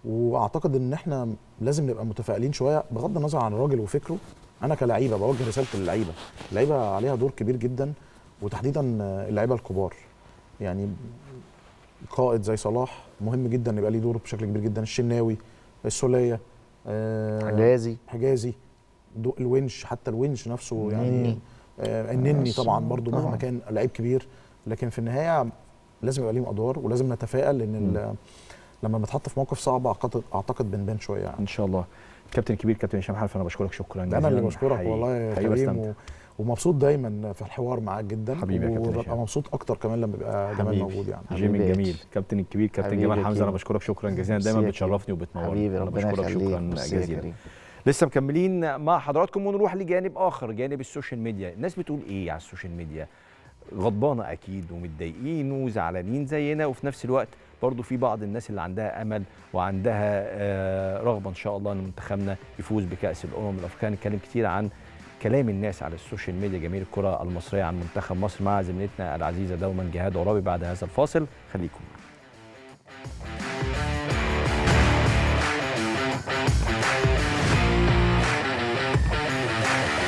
واعتقد ان احنا لازم نبقى متفائلين شويه بغض النظر عن الراجل وفكره. انا كلعيبه بوجه رساله للعيبه، اللعيبه عليها دور كبير جدا، وتحديدا اللعيبه الكبار. يعني قائد زي صلاح مهم جدا يبقى ليه دور بشكل كبير جدا، الشناوي، السوليه، حجازي، الونش، حتى الونش نفسه يعني النني طبعا برضو مهما كان لعيب كبير، لكن في النهايه لازم يبقى ليهم ادوار، ولازم نتفائل لان لما بنتحط في موقف صعب اعتقد بنبان شويه يعني. ان شاء الله. كابتن الكبير كابتن هشام حلفي، انا بشكرك شكرا جزيلا. انا اللي بشكرك والله يا كريم، ومبسوط دايما في الحوار معاك جدا، حبيبي يا كابتن هشام. وببقى مبسوط اكتر كمان لما بيبقى جمال موجود يعني. جيمي الجميل كابتن الكبير كابتن جمال حمزه، انا بشكرك شكرا جزيلا، دايما بتشرفني وبتنورني. حبيبي انا بشكرك شكرا جزيلا. كريم. لسه مكملين مع حضراتكم ونروح لجانب اخر، جانب السوشيال ميديا. الناس بتقول ايه على السوشيال ميديا؟ غضبانه اكيد ومتضايقين وزعلانين زينا، وفي نفس الوقت برضو في بعض الناس اللي عندها امل وعندها رغبه ان شاء الله ان منتخبنا يفوز بكاس الامم الافريقيه. هنتكلم كتير عن كلام الناس على السوشيال ميديا، جماهير الكره المصريه عن منتخب مصر، مع زميلتنا العزيزه دوما جهاد عرابي بعد هذا الفاصل. خليكم